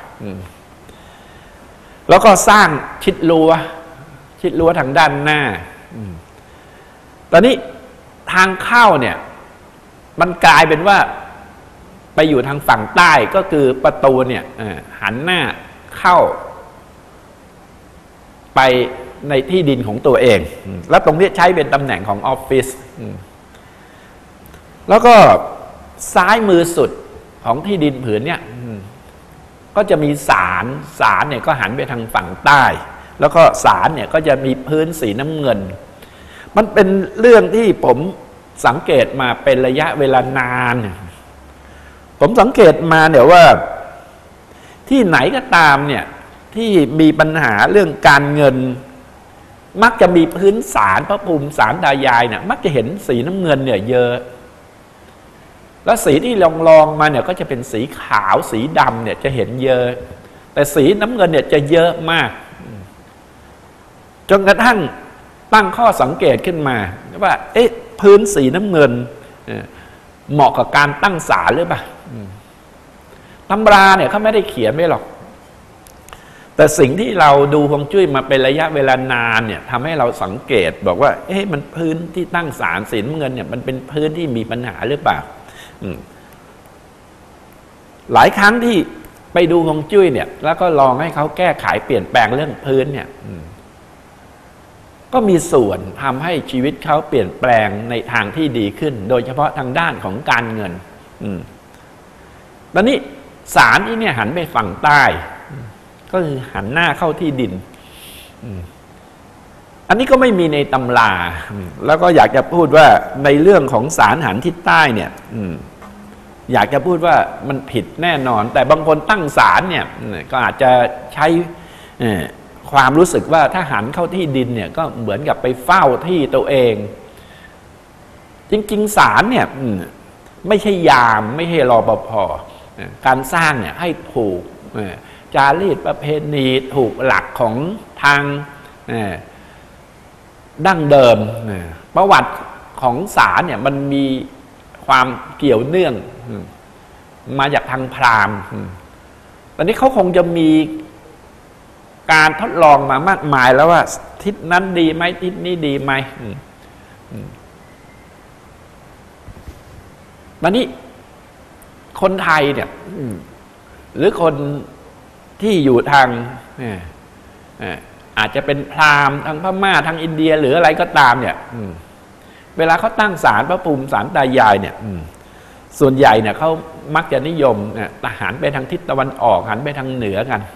แล้วก็สร้างชิดรั้วชิดรั้วทางด้านหน้าตอนนี้ทางเข้าเนี่ยมันกลายเป็นว่าไปอยู่ทางฝั่งใต้ก็คือประตูเนี่ยหันหน้าเข้าไปในที่ดินของตัวเองแล้วตรงนี้ใช้เป็นตำแหน่งของออฟฟิศแล้วก็ซ้ายมือสุดของที่ดินผืนเนี่ยก็จะมีศาลศาลเนี่ยก็หันไปทางฝั่งใต้แล้วก็ศาลเนี่ยก็จะมีพื้นสีน้ำเงินมันเป็นเรื่องที่ผมสังเกตมาเป็นระยะเวลานานผมสังเกตมาเนี่ยว่าที่ไหนก็ตามเนี่ยที่มีปัญหาเรื่องการเงินมักจะมีพื้นศาลพระภูมิศาลตายายเนี่ยมักจะเห็นสีน้ำเงินเนี่ยเยอะแล้วสีที่ลองๆมาเนี่ยก็จะเป็นสีขาวสีดำเนี่ยจะเห็นเยอะแต่สีน้ำเงินเนี่ยจะเยอะมากจนกระทั่งตั้งข้อสังเกตขึ้นมาว่าเอ๊ะพื้นสีน้ำเงินเหมาะกับการตั้งศาลหรือเปล่าตำราเนี่ยเขาไม่ได้เขียนไว้หรอกแต่สิ่งที่เราดูฮวงจุ้ยมาเป็นระยะเวลานานเนี่ยทำให้เราสังเกตบอกว่าเอ๊ะมันพื้นที่ตั้งศาลสีน้ำเงินเนี่ยมันเป็นพื้นที่มีปัญหาหรือเปล่าหลายครั้งที่ไปดูฮวงจุ้ยเนี่ยแล้วก็ลองให้เขาแก้ไขเปลี่ยนแปลงเรื่องพื้นเนี่ยก็มีส่วนทำให้ชีวิตเขาเปลี่ยนแปลงในทางที่ดีขึ้นโดยเฉพาะทางด้านของการเงินตอนนี้ศาลที่เนี่ยหันไปฝั่งใต้ก็คือหันหน้าเข้าที่ดินอันนี้ก็ไม่มีในตำราแล้วก็อยากจะพูดว่าในเรื่องของศาลหันทิศใต้เนี่ยอยากจะพูดว่ามันผิดแน่นอนแต่บางคนตั้งศาลเนี่ยก็อาจจะใช้ความรู้สึกว่าถ้าหันเข้าที่ดินเนี่ยก็เหมือนกับไปเฝ้าที่ตัวเองจริงๆศาลเนี่ยไม่ใช่ยามไม่ใช่รปภการสร้างเนี่ยให้ถูกจารีตประเพณีถูกหลักของทางดั้งเดิมประวัติของศาลเนี่ยมันมีความเกี่ยวเนื่องมาจากทางพราหมณ์ตอนนี้เขาคงจะมีการทดลองมามากมายแล้วว่าทิศนั้นดีไหมทิศนี้ดีไหมวันนี้คนไทยเนี่ยหรือคนที่อยู่ทางอาจจะเป็นพราหมณ์ทางพม่าทางอินเดียหรืออะไรก็ตามเนี่ยเวลาเขาตั้งศาลพระภูมิศาลตายายเนี่ยส่วนใหญ่เนี่ยเขามักจะนิยมเนี่ยหันไปทางทิศตะวันออกหันไปทางเหนือกัน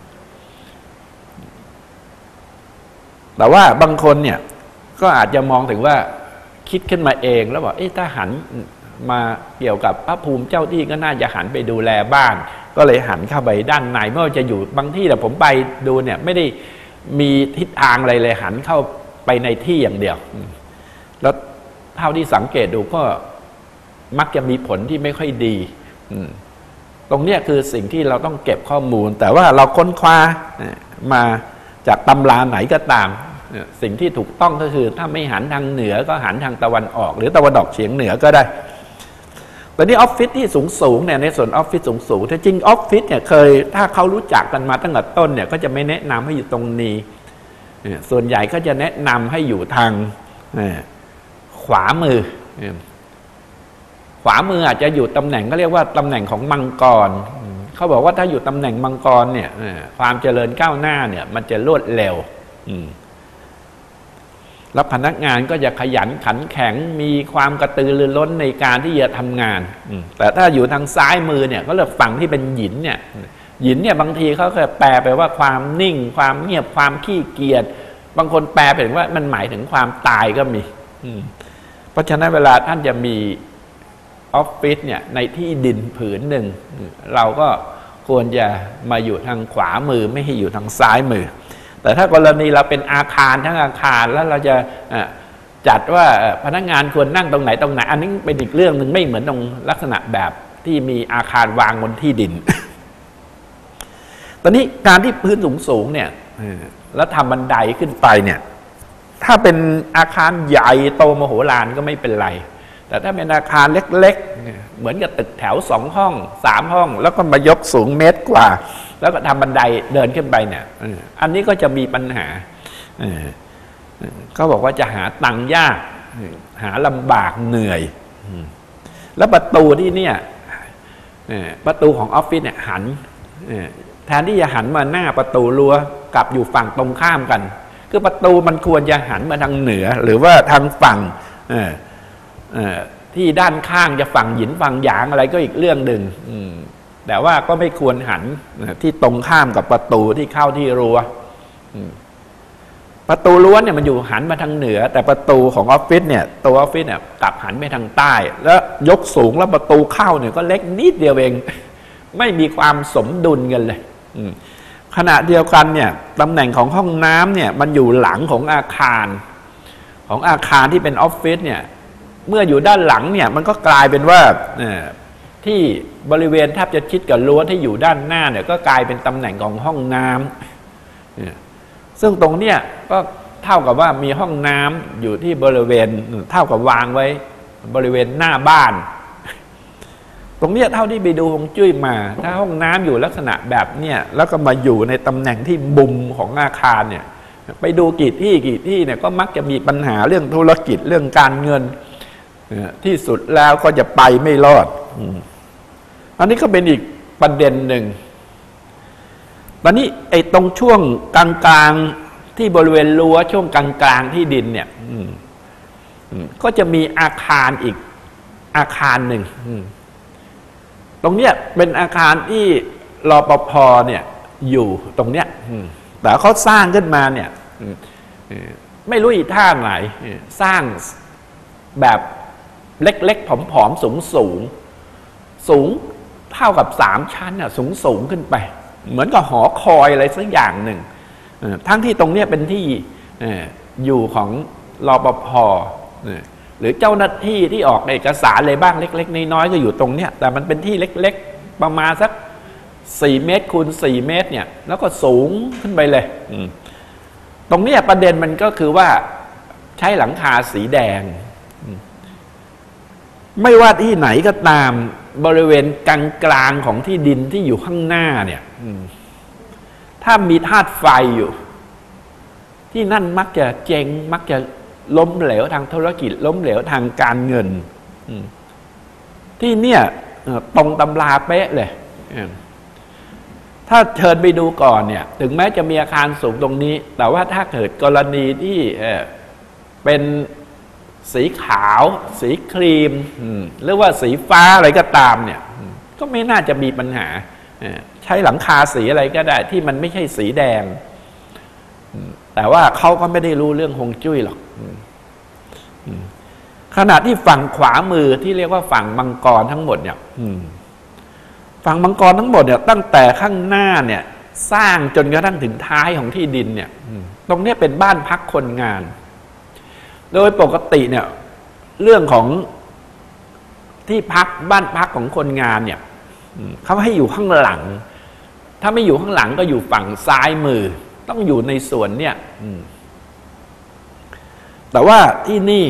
แต่ว่าบางคนเนี่ยก็อาจจะมองถึงว่าคิดขึ้นมาเองแล้วบอกเอ๊ะถ้าหันมาเกี่ยวกับพระภูมิเจ้าที่ก็น่าจะหันไปดูแลบ้านก็เลยหันเข้าไปด้านในไม่ว่าจะอยู่บางที่แต่ผมไปดูเนี่ยไม่ได้มีทิศทางอะไรเลยหันเข้าไปในที่อย่างเดียวแล้วเท่าที่สังเกตดูก็มักจะมีผลที่ไม่ค่อยดีตรงเนี้ยคือสิ่งที่เราต้องเก็บข้อมูลแต่ว่าเราค้นคว้ามาจากตำราไหนก็ตามสิ่งที่ถูกต้องก็คือถ้าไม่หันทางเหนือก็หันทางตะวันออกหรือตะวันออกเฉียงเหนือก็ได้ตอนนี้ออฟฟิศที่สูงสูงเนี่ยในส่วนออฟฟิศสูงสูงแต่จริงออฟฟิศเนี่ยเคยถ้าเขารู้จักกันมาตั้งแต่ต้นเนี่ยก็จะไม่แนะนำให้อยู่ตรงนี้ส่วนใหญ่ก็จะแนะนำให้อยู่ทางขวามือขวามืออาจจะอยู่ตำแหน่งก็เรียกว่าตำแหน่งของมังกรเขาบอกว่าถ้าอยู่ตำแหน่งมังกรเนี่ยความเจริญก้าวหน้าเนี่ยมันจะรวดเร็วแล้วพนักงานก็จะขยันขันแข็งมีความกระตือรือร้นในการที่จะทำงานแต่ถ้าอยู่ทางซ้ายมือเนี่ยก็เรียกฝั่งที่เป็นหยินเนี่ยหยินเนี่ยบางทีเขาเคยแปลไปว่าความนิ่งความเงียบความขี้เกียจบางคนแปลเป็นว่ามันหมายถึงความตายก็มีเพราะฉะนั้นเวลาท่านจะมีออฟฟิศเนี่ยในที่ดินผืนหนึ่งเราก็ควรจะมาอยู่ทางขวามือไม่ให้อยู่ทางซ้ายมือแต่ถ้ากรณีเราเป็นอาคารทั้งอาคารแล้วเราจะจัดว่าพนักงานควรนั่งตรงไหนตรงไหนอันนี้เป็นอีกเรื่องหนึ่งไม่เหมือนตรงลักษณะแบบที่มีอาคารวางบนที่ดิน ตอนนี้การที่พื้นสูงสูงเนี่ยแล้วทำบันไดขึ้นไปเนี่ยถ้าเป็นอาคารใหญ่โตมโหฬารก็ไม่เป็นไรแต่ถ้าเป็นอาคารเล็กเหมือนกับตึกแถวสองห้องสามห้องแล้วก็มายกสูงเมตรกว่าแล้วก็ทำบันไดเดินขึ้นไปเนี่ยอันนี้ก็จะมีปัญหาเขาบอกว่าจะหาตังค์ยากหาลำบากเหนื่อยแล้วประตูที่เนี่ยประตูของออฟฟิศเนี่ยหันแทนที่จะหันมาหน้าประตูรั้วกลับอยู่ฝั่งตรงข้ามกันคือประตูมันควรจะหันมาทางเหนือหรือว่าทางฝั่งที่ด้านข้างจะฝั่งหยินฝั่งหยางอะไรก็อีกเรื่องหนึ่งแต่ว่าก็ไม่ควรหันที่ตรงข้ามกับประตูที่เข้าที่รั้วประตูรั้วเนี่ยมันอยู่หันมาทางเหนือแต่ประตูของออฟฟิศเนี่ยตัวออฟฟิศเนี่ยกลับหันไปทางใต้แล้วยกสูงแล้วประตูเข้าเนี่ยก็เล็กนิดเดียวเองไม่มีความสมดุลกันเลยขณะเดียวกันเนี่ยตำแหน่งของห้องน้ำเนี่ยมันอยู่หลังของอาคารของอาคารที่เป็นออฟฟิศเนี่ยเมื่ออยู่ด้านหลังเนี่ยมันก็กลายเป็นว่าที่บริเวณแทบจะชิดกับรั้วที่อยู่ด้านหน้าเนี่ยก็กลายเป็นตำแหน่งของห้องน้ำซึ่งตรงเนี้ยก็เท่ากับว่ามีห้องน้ำอยู่ที่บริเวณเท่ากับวางไว้บริเวณหน้าบ้านตรงเนี้ยเท่าที่ไปดูฮวงจุ้ยมาถ้าห้องน้ำอยู่ลักษณะแบบเนี้ยแล้วก็มาอยู่ในตำแหน่งที่มุมของอาคารเนี่ยไปดูกี่ที่กี่ที่เนี่ยก็มักจะมีปัญหาเรื่องธุรกิจเรื่องการเงินที่สุดแล้วก็จะไปไม่รอดอันนี้ก็เป็นอีกประเด็นหนึ่งตอนนี้ไอ้ตรงช่วงกลางๆที่บริเวณรั้วช่วงกลางๆที่ดินเนี่ยก็จะมีอาคารอีกอาคารหนึ่งตรงเนี้ยเป็นอาคารที่รปภเนี่ยอยู่ตรงเนี้ยแต่เขาสร้างขึ้นมาเนี่ยไม่รู้อีท่าไหนสร้างแบบเล็กๆผอมๆสูงสูงสูงเท่ากับสามชั้นอ่ะสูงสูงขึ้นไปเหมือนกับหอคอยอะไรสักอย่างหนึ่งทั้งที่ตรงเนี้ยเป็นที่อยู่ของรปภหรือเจ้าหน้าที่ที่ออกเอกสารอะไรบ้างเล็กๆน้อยๆก็อยู่ตรงเนี้ยแต่มันเป็นที่เล็กๆประมาณสักสี่เมตรคูณสี่เมตรเนี่ยแล้วก็สูงขึ้นไปเลยตรงเนี้ยประเด็นมันก็คือว่าใช้หลังคาสีแดงไม่ว่าที่ไหนก็ตามบริเวณกลางกลางของที่ดินที่อยู่ข้างหน้าเนี่ยถ้ามีธาตุไฟอยู่ที่นั่นมักจะเจ๊งมักจะล้มเหลวทางธุรกิจล้มเหลวทางการเงินที่เนี่ยตรงตำราเป๊ะเลยถ้าเชิญไปดูก่อนเนี่ยถึงแม้จะมีอาคารสูงตรงนี้แต่ว่าถ้าเกิดกรณีที่เป็นสีขาวสีครีมหรือว่าสีฟ้าอะไรก็ตามเนี่ยก็ไม่น่าจะมีปัญหาใช้หลังคาสีอะไรก็ได้ที่มันไม่ใช่สีแดงแต่ว่าเขาก็ไม่ได้รู้เรื่องฮวงจุ้ยหรอกขณะที่ฝั่งขวามือที่เรียกว่าฝั่งมังกรทั้งหมดเนี่ยฝั่งมังกรทั้งหมดเนี่ยตั้งแต่ข้างหน้าเนี่ยสร้างจนกระทั่งถึงท้ายของที่ดินเนี่ยตรงนี้เป็นบ้านพักคนงานโดยปกติเนี่ยเรื่องของที่พักบ้านพักของคนงานเนี่ยเขาให้อยู่ข้างหลังถ้าไม่อยู่ข้างหลังก็อยู่ฝั่งซ้ายมือต้องอยู่ในส่วนเนี่ยแต่ว่าที่นี่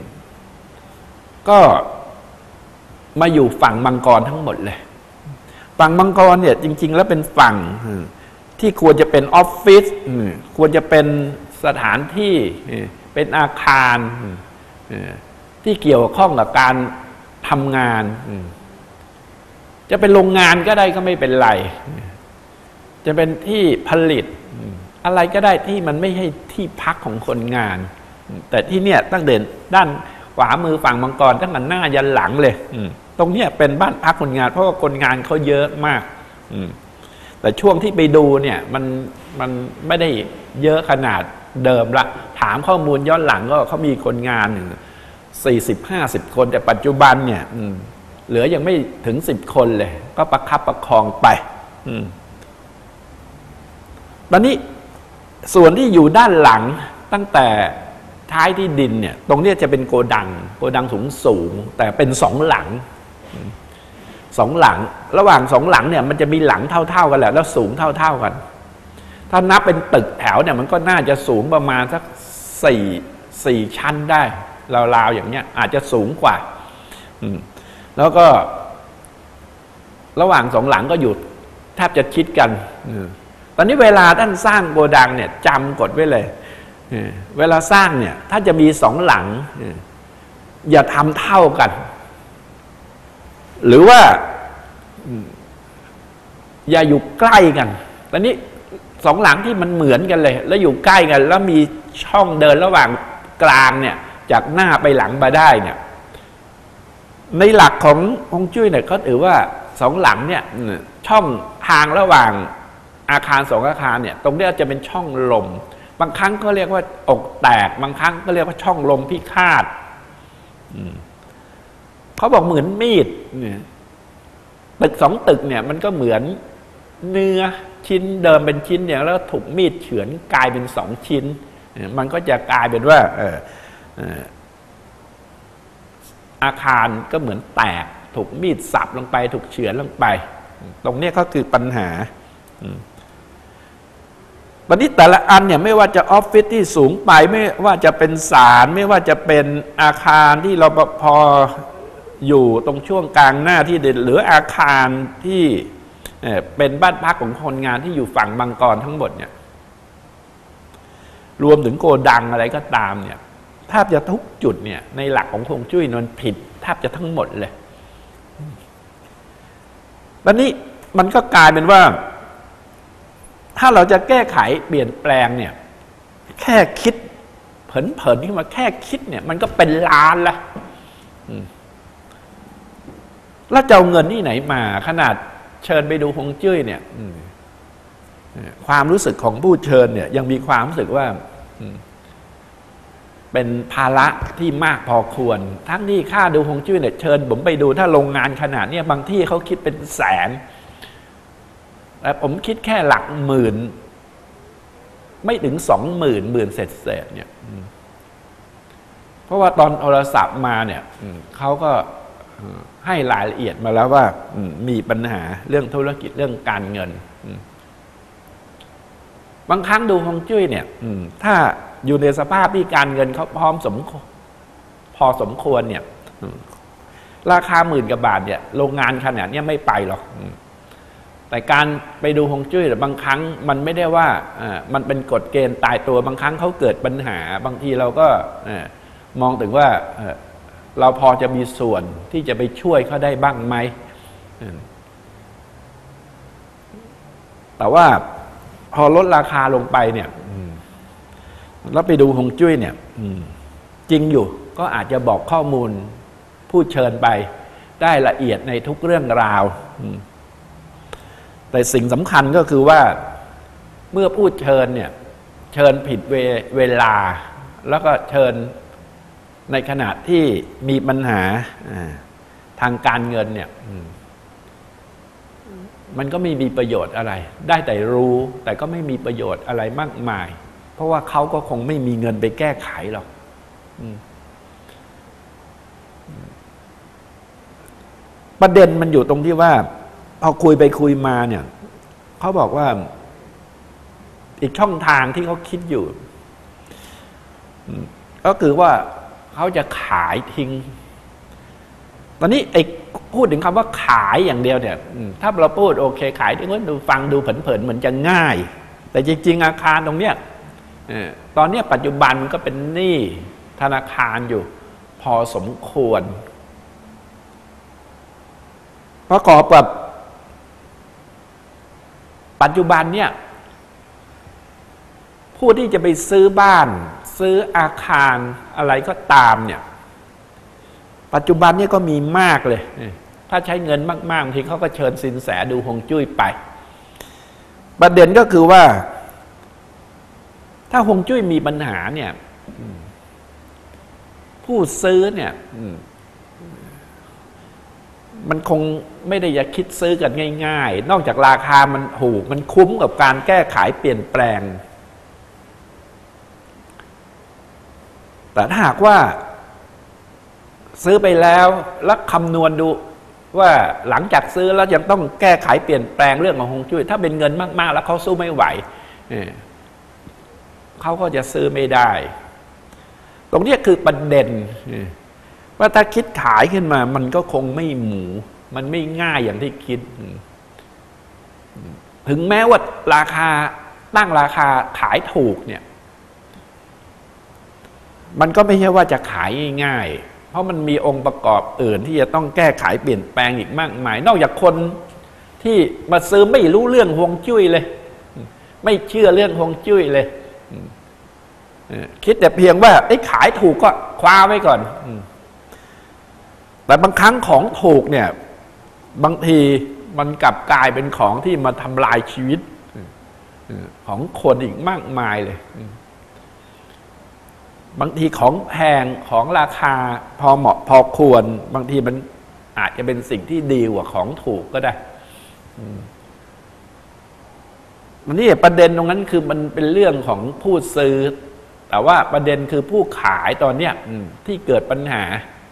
ก็มาอยู่ฝั่งมังกรทั้งหมดเลยฝั่งมังกรเนี่ยจริงๆแล้วเป็นฝั่งที่ควรจะเป็นออฟฟิศควรจะเป็นสถานที่เป็นอาคารที่เกี่ยวข้องกับการทำงานจะเป็นโรงงานก็ได้ก็ไม่เป็นไรจะเป็นที่ผลิตอะไรก็ได้ที่มันไม่ใช่ที่พักของคนงานแต่ที่เนี่ยตั้งเด่นด้านขวามือฝั่งมังกรตั้งแต่หน้ายันหลังเลยตรงเนี้ยเป็นบ้านพักคนงานเพราะว่าคนงานเขาเยอะมากแต่ช่วงที่ไปดูเนี่ยมันมันไม่ได้เยอะขนาดเดิมละถามข้อมูลย้อนหลังก็เขามีคนงานสี่สิบห้าสิบคนแต่ปัจจุบันเนี่ยเหลือยังไม่ถึงสิบคนเลยก็ประคับประคองไปตอนนี้ส่วนที่อยู่ด้านหลังตั้งแต่ท้ายที่ดินเนี่ยตรงนี้จะเป็นโกดังโกดังสูงสูงแต่เป็นสองหลังสองหลังระหว่างสองหลังเนี่ยมันจะมีหลังเท่าๆกันแหละแล้วสูงเท่าๆกันถ้านับเป็นตึกแถวเนี่ยมันก็น่าจะสูงประมาณสักสี่สี่ชั้นได้ราวๆอย่างเนี้ยอาจจะสูงกว่าแล้วก็ระหว่างสองหลังก็อยู่แทบจะชิดกันตอนนี้เวลาท่านสร้างโกดังเนี่ยจำกฎไว้เลยเวลาสร้างเนี่ยถ้าจะมีสองหลังอย่าทำเท่ากันหรือว่าอย่าอยู่ใกล้กันตอนนี้สองหลังที่มันเหมือนกันเลยแล้วอยู่ใกล้กันแล้วมีช่องเดินระหว่างกลางเนี่ยจากหน้าไปหลังมาได้เนี่ยในหลักของฮวงจุ้ยเนี่ยเขาถือว่าสองหลังเนี่ยช่องทางระหว่างอาคารสองอาคารเนี่ยตรงนี้จะเป็นช่องลมบางครั้งก็เรียกว่าอกแตกบางครั้งก็เรียกว่าช่องลมพิฆาตเขาบอกเหมือนมีดตึกสองตึกเนี่ยมันก็เหมือนเนื้อชิ้นเดิมเป็นชิ้นอย่างแล้วถูกมีดเฉือนกลายเป็นสองชิ้นมันก็จะกลายเป็นว่าเออเอออาคารก็เหมือนแตกถูกมีดสับลงไปถูกเฉือนลงไปตรงนี้ก็คือปัญหาตอนนี้แต่ละอันเนี่ยไม่ว่าจะออฟฟิศที่สูงไปไม่ว่าจะเป็นศาลไม่ว่าจะเป็นอาคารที่รปภอยู่ตรงช่วงกลางหน้าที่เด่นหรืออาคารที่เป็นบ้านพักของคนงานที่อยู่ฝั่งมังกรทั้งหมดเนี่ยรวมถึงโกดังอะไรก็ตามเนี่ยแทบจะทุกจุดเนี่ยในหลักของฮวงจุ้ยมันผิดแทบจะทั้งหมดเลยตอนนี้มันก็กลายเป็นว่าถ้าเราจะแก้ไขเปลี่ยนแปลงเนี่ยแค่คิดเผลอๆขึ้นมาแค่คิดเนี่ยมันก็เป็นล้านละแล้วจะเอาเงินที่ไหนมาขนาดเชิญไปดูฮวงจุ้ยเนี่ยความรู้สึกของผู้เชิญเนี่ยยังมีความรู้สึกว่าเป็นภาระที่มากพอควรทั้งที่ค่าดูฮวงจุ้ยเนี่ยเชิญผมไปดูถ้าโรงงานขนาดนี้บางที่เขาคิดเป็นแสนแต่ผมคิดแค่หลักหมื่นไม่ถึงสองหมื่นหมื่นเศษเศษเนี่ยเพราะว่าตอนโทรศัพท์มาเนี่ยเขาก็ให้รายละเอียดมาแล้วว่ามีปัญหาเรื่องธุรกิจเรื่องการเงินบางครั้งดูฮวงจุ้ยเนี่ยถ้าอยู่ในสภาพที่การเงินเขาพร้อมสมพอสมควรเนี่ยราคาหมื่นกว่าบาทเนี่ยโรงงานขนาดนี้ไม่ไปหรอกแต่การไปดูฮวงจุ้ยบางครั้งมันไม่ได้ว่ามันเป็นกฎเกณฑ์ตายตัวบางครั้งเขาเกิดปัญหาบางทีเราก็มองถึงว่าเราพอจะมีส่วนที่จะไปช่วยเขาได้บ้างไหมแต่ว่าพอลดราคาลงไปเนี่ยแล้วไปดูฮวงจุ้ยเนี่ยจริงอยู่ก็อาจจะบอกข้อมูลผู้เชิญไปได้ละเอียดในทุกเรื่องราวแต่สิ่งสำคัญก็คือว่าเมื่อผู้เชิญเนี่ยเชิญผิดเวเวลาแล้วก็เชิญในขณะที่มีปัญหาทางการเงินเนี่ยมันก็ไม่มีประโยชน์อะไรได้แต่รู้แต่ก็ไม่มีประโยชน์อะไรมากมายเพราะว่าเขาก็คงไม่มีเงินไปแก้ไขหรอกประเด็นมันอยู่ตรงที่ว่าพอคุยไปคุยมาเนี่ยเขาบอกว่าอีกช่องทางที่เขาคิดอยู่ก็คือว่าเขาจะขายทิ้งตอนนี้ไอ้พูดถึงคำว่าขายอย่างเดียวเนี่ยถ้าเราพูดโอเคขายทิ้งก็ดูฟังดูเผินๆเหมือนจะง่ายแต่จริงๆอาคารตรงเนี้ยตอนนี้ปัจจุบันมันก็เป็นหนี้ธนาคารอยู่พอสมควรประกอบกับปัจจุบันเนี่ยผู้ที่จะไปซื้อบ้านซื้ออาคารอะไรก็ตามเนี่ยปัจจุบันเนี่ยก็มีมากเลยถ้าใช้เงินมากๆบางทีเขาก็เชิญสินแสดูฮวงจุ้ยไปประเด็นก็คือว่าถ้าฮวงจุ้ยมีปัญหาเนี่ยผู้ซื้อเนี่ยมันคงไม่ได้อยากคิดซื้อกันง่ายๆนอกจากราคามันถูกมันคุ้มกับการแก้ไขเปลี่ยนแปลงแต่ถ้าหากว่าซื้อไปแล้วแล้วคำนวณดูว่าหลังจากซื้อแล้วยังต้องแก้ไขเปลี่ยนแปลงเรื่องของฮวงจุ้ยถ้าเป็นเงินมากๆแล้วเขาสู้ไม่ไหวเขาก็จะซื้อไม่ได้ตรงนี้คือประเด็นว่าถ้าคิดขายขึ้นมามันก็คงไม่หมูมันไม่ง่ายอย่างที่คิดถึงแม้ว่าราคาตั้งราคาขายถูกเนี่ยมันก็ไม่ใช่ว่าจะขายง่ายๆเพราะมันมีองค์ประกอบอื่นที่จะต้องแก้ไขเปลี่ยนแปลงอีกมากมายนอกจากคนที่มาซื้อไม่รู้เรื่องฮวงจุ้ยเลยไม่เชื่อเรื่องฮวงจุ้ยเลยคิดแต่เพียงว่าไอ้ขายถูกก็คว้าไว้ก่อนแต่บางครั้งของถูกเนี่ยบางทีมันกลับกลายเป็นของที่มาทำลายชีวิตของคนอีกมากมายเลยบางทีของแพงของราคาพอเหมาะพอควรบางทีมันอาจจะเป็นสิ่งที่ดีกว่าของถูกก็ได้มันนี่ประเด็นตรงนั้นคือมันเป็นเรื่องของผู้ซื้อแต่ว่าประเด็นคือผู้ขายตอนเนี้ยที่เกิดปัญหา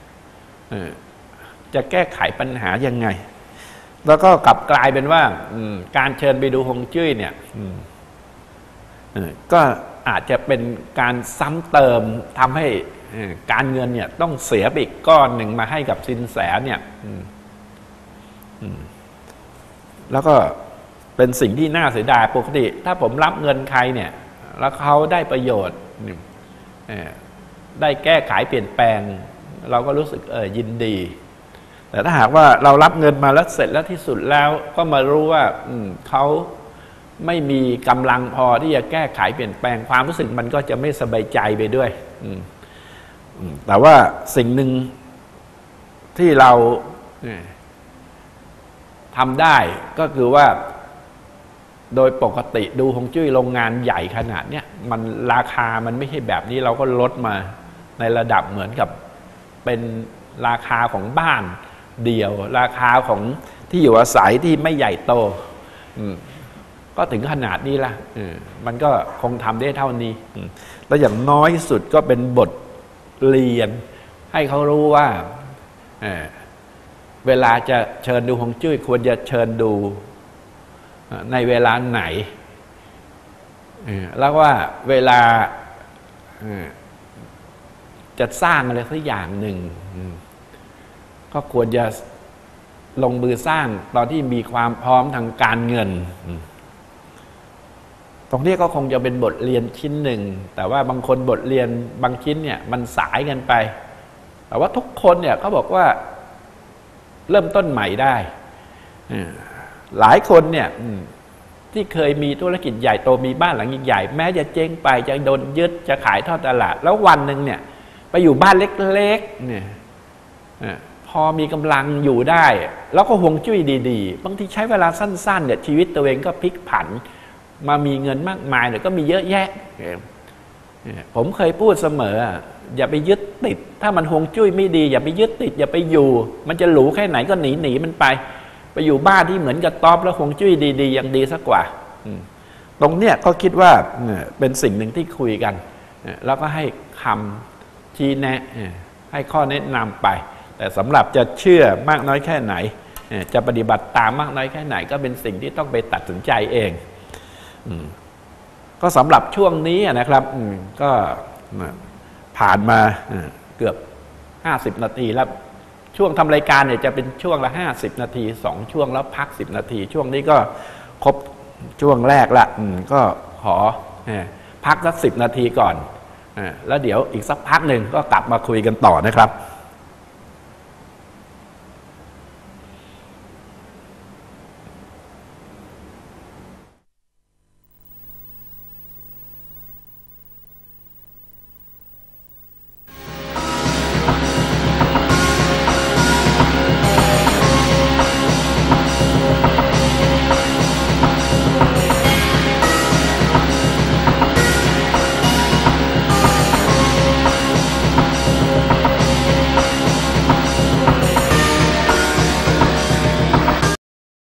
จะแก้ไขปัญหายังไงแล้วก็กลับกลายเป็นว่าการเชิญไปดูฮวงจุ้ยเนี่ยก็อาจจะเป็นการซ้ำเติมทำให้การเงินเนี่ยต้องเสียไปอีกก้อนหนึ่งมาให้กับสินแสเนี่ยแล้วก็เป็นสิ่งที่น่าเสียดายปกติถ้าผมรับเงินใครเนี่ยแล้วเขาได้ประโยชน์ได้แก้ไขเปลี่ยนแปลงเราก็รู้สึกเออยินดีแต่ถ้าหากว่าเรารับเงินมาแล้วเสร็จแล้วที่สุดแล้วก็มารู้ว่าเขาไม่มีกำลังพอที่จะแก้ไขเปลี่ยนแปลงความรู้สึกมันก็จะไม่สบายใจไปด้วยแต่ว่าสิ่งหนึ่งที่เราทำได้ก็คือว่าโดยปกติดูฮวงจุ้ยโรงงานใหญ่ขนาดเนี้ยมันราคามันไม่ใช่แบบนี้เราก็ลดมาในระดับเหมือนกับเป็นราคาของบ้านเดี่ยวราคาของที่อยู่อาศัยที่ไม่ใหญ่โตก็ถึงขนาดนี้ละมันก็คงทำได้เท่านี้แล้วอย่างน้อยสุดก็เป็นบทเรียนให้เขารู้ว่าเวลาจะเชิญดูฮวงจุ้ยควรจะเชิญดูในเวลาไหนแล้วว่าเวลาจะสร้างอะไรสักอย่างหนึ่งก็ควรจะลงมือสร้างตอนที่มีความพร้อมทางการเงินตรงนี้ก็คงจะเป็นบทเรียนชิ้นหนึ่งแต่ว่าบางคนบทเรียนบางชิ้นเนี่ยมันสายกันไปแต่ว่าทุกคนเนี่ยเขาบอกว่าเริ่มต้นใหม่ได้หลายคนเนี่ยที่เคยมีธุรกิจใหญ่โตมีบ้านหลังใหญ่แม้จะเจ๊งไปจะโดนยึดจะขายทอดตลาดแล้ววันหนึ่งเนี่ยไปอยู่บ้านเล็กๆเนี่ยพอมีกำลังอยู่ได้แล้วก็ฮวงจุ้ยดีๆบางทีใช้เวลาสั้นๆเนี่ยชีวิตตัวเองก็พลิกผันมามีเงินมากมายเนี่ยก็มีเยอะแยะผมเคยพูดเสมออย่าไปยึดติดถ้ามันฮวงจุ้ยไม่ดีอย่าไปยึดติดอย่าไปอยู่มันจะหรูแค่ไหนก็หนีหนีมันไปไปอยู่บ้านที่เหมือนกับต๊อบแล้วฮวงจุ้ยดีๆยังดีสักกว่าตรงเนี้ยก็คิดว่าเป็นสิ่งหนึ่งที่คุยกันแล้วก็ให้คำชี้แนะให้ข้อแนะนำไปแต่สำหรับจะเชื่อมากน้อยแค่ไหนจะปฏิบัติตามมากน้อยแค่ไหนก็เป็นสิ่งที่ต้องไปตัดสินใจเองก็สำหรับช่วงนี้นะครับก็ผ่านมาเกือบห้าสิบนาทีแล้วช่วงทำรายการเนี่ยจะเป็นช่วงละห้าสิบนาทีสองช่วงแล้วพักสิบนาทีช่วงนี้ก็ครบช่วงแรกละก็ขอพักสักสิบนาทีก่อนแล้วเดี๋ยวอีกสักพักหนึ่งก็กลับมาคุยกันต่อนะครับ